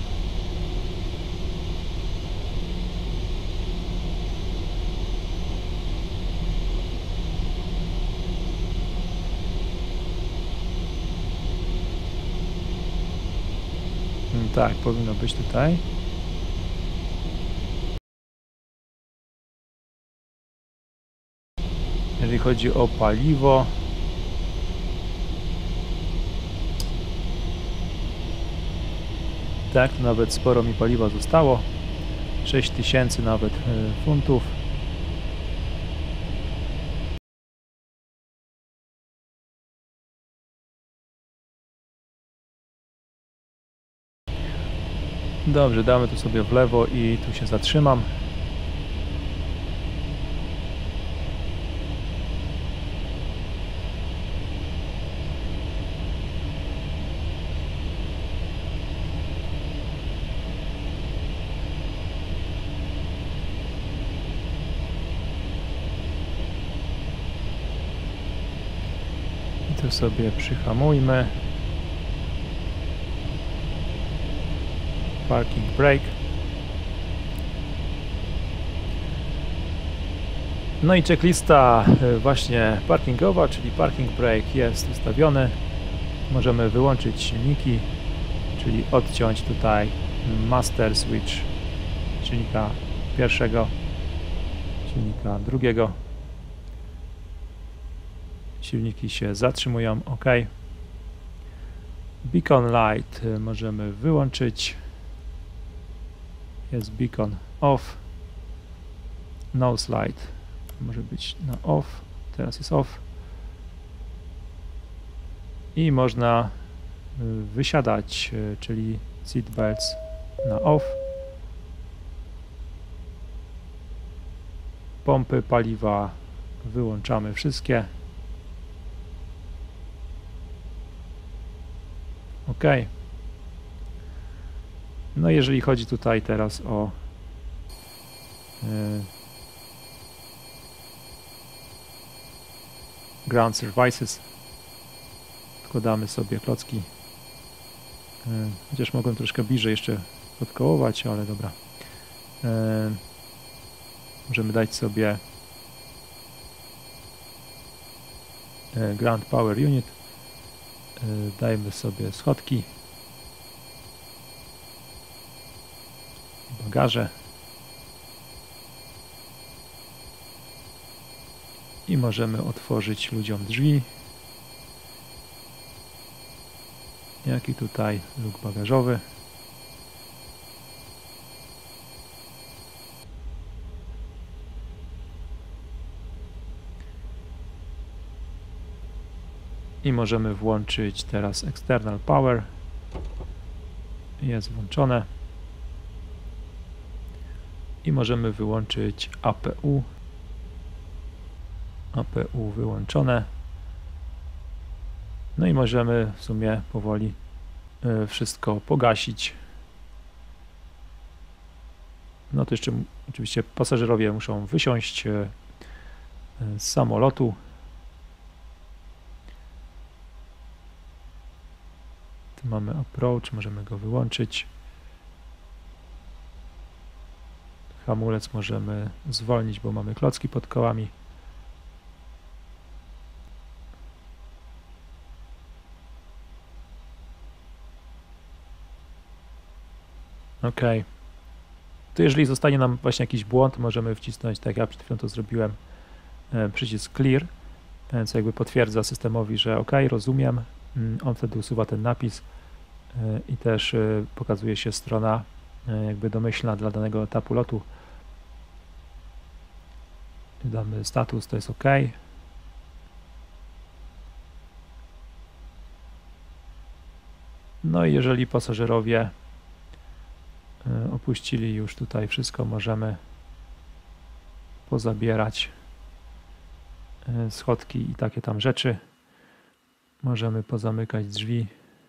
Tak, powinno być tutaj. Jeżeli chodzi o paliwo, tak, to nawet sporo mi paliwa zostało. 6000 nawet funtów. Dobrze, damy tu sobie w lewo i tu się zatrzymam. I tu sobie przyhamujmy. Parking brake. No i checklista właśnie parkingowa, czyli parking brake jest ustawiony. Możemy wyłączyć silniki, czyli odciąć tutaj master switch silnika pierwszego, silnika drugiego. Silniki się zatrzymują, OK. Beacon light możemy wyłączyć. Jest beacon off. Nose light może być na off. Teraz jest off. I można wysiadać, czyli seat belts na off. Pompy paliwa wyłączamy wszystkie. OK. No jeżeli chodzi tutaj teraz o ground services, wkładamy sobie klocki, chociaż mogłem troszkę bliżej jeszcze podkołować, ale dobra. Możemy dać sobie ground power unit, dajmy sobie schodki, bagaże i możemy otworzyć ludziom drzwi, jak i tutaj luk bagażowy. I możemy włączyć teraz external power. Jest włączone. I możemy wyłączyć APU. APU wyłączone. No i możemy w sumie powoli wszystko pogasić. No to jeszcze oczywiście pasażerowie muszą wysiąść z samolotu. Tu mamy approach, możemy go wyłączyć. Hamulec możemy zwolnić, bo mamy klocki pod kołami. OK. Tu jeżeli zostanie nam właśnie jakiś błąd, możemy wcisnąć, tak jak przed chwilą to zrobiłem, przycisk clear, co jakby potwierdza systemowi, że OK, rozumiem. On wtedy usuwa ten napis i też pokazuje się strona jakby domyślna dla danego etapu lotu. Damy status, to jest OK. No i jeżeli pasażerowie opuścili już tutaj wszystko, możemy pozabierać schodki i takie tam rzeczy. Możemy pozamykać drzwi.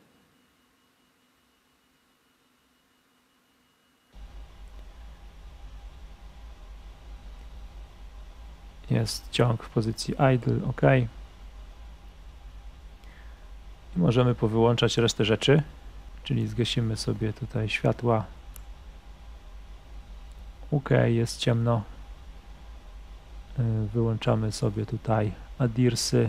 Jest ciąg w pozycji idle, OK. I możemy powyłączać resztę rzeczy, czyli zgasimy sobie tutaj światła. OK, jest ciemno. Wyłączamy sobie tutaj ADIRSy.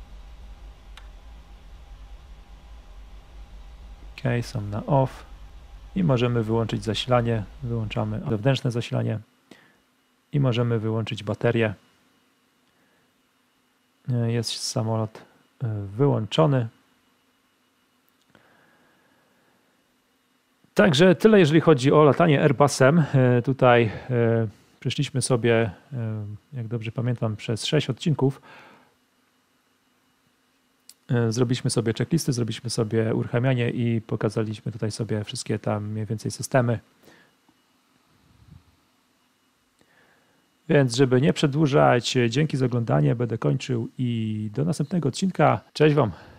OK, są na off. I możemy wyłączyć zasilanie. Wyłączamy zewnętrzne zasilanie. I możemy wyłączyć baterię. Jest samolot wyłączony. Także tyle, jeżeli chodzi o latanie Airbusem. Tutaj przeszliśmy sobie, jak dobrze pamiętam, przez 6 odcinków. Zrobiliśmy sobie checklisty, zrobiliśmy sobie uruchamianie i pokazaliśmy tutaj sobie wszystkie tam mniej więcej systemy. Więc żeby nie przedłużać, dzięki za oglądanie, będę kończył i do następnego odcinka. Cześć Wam!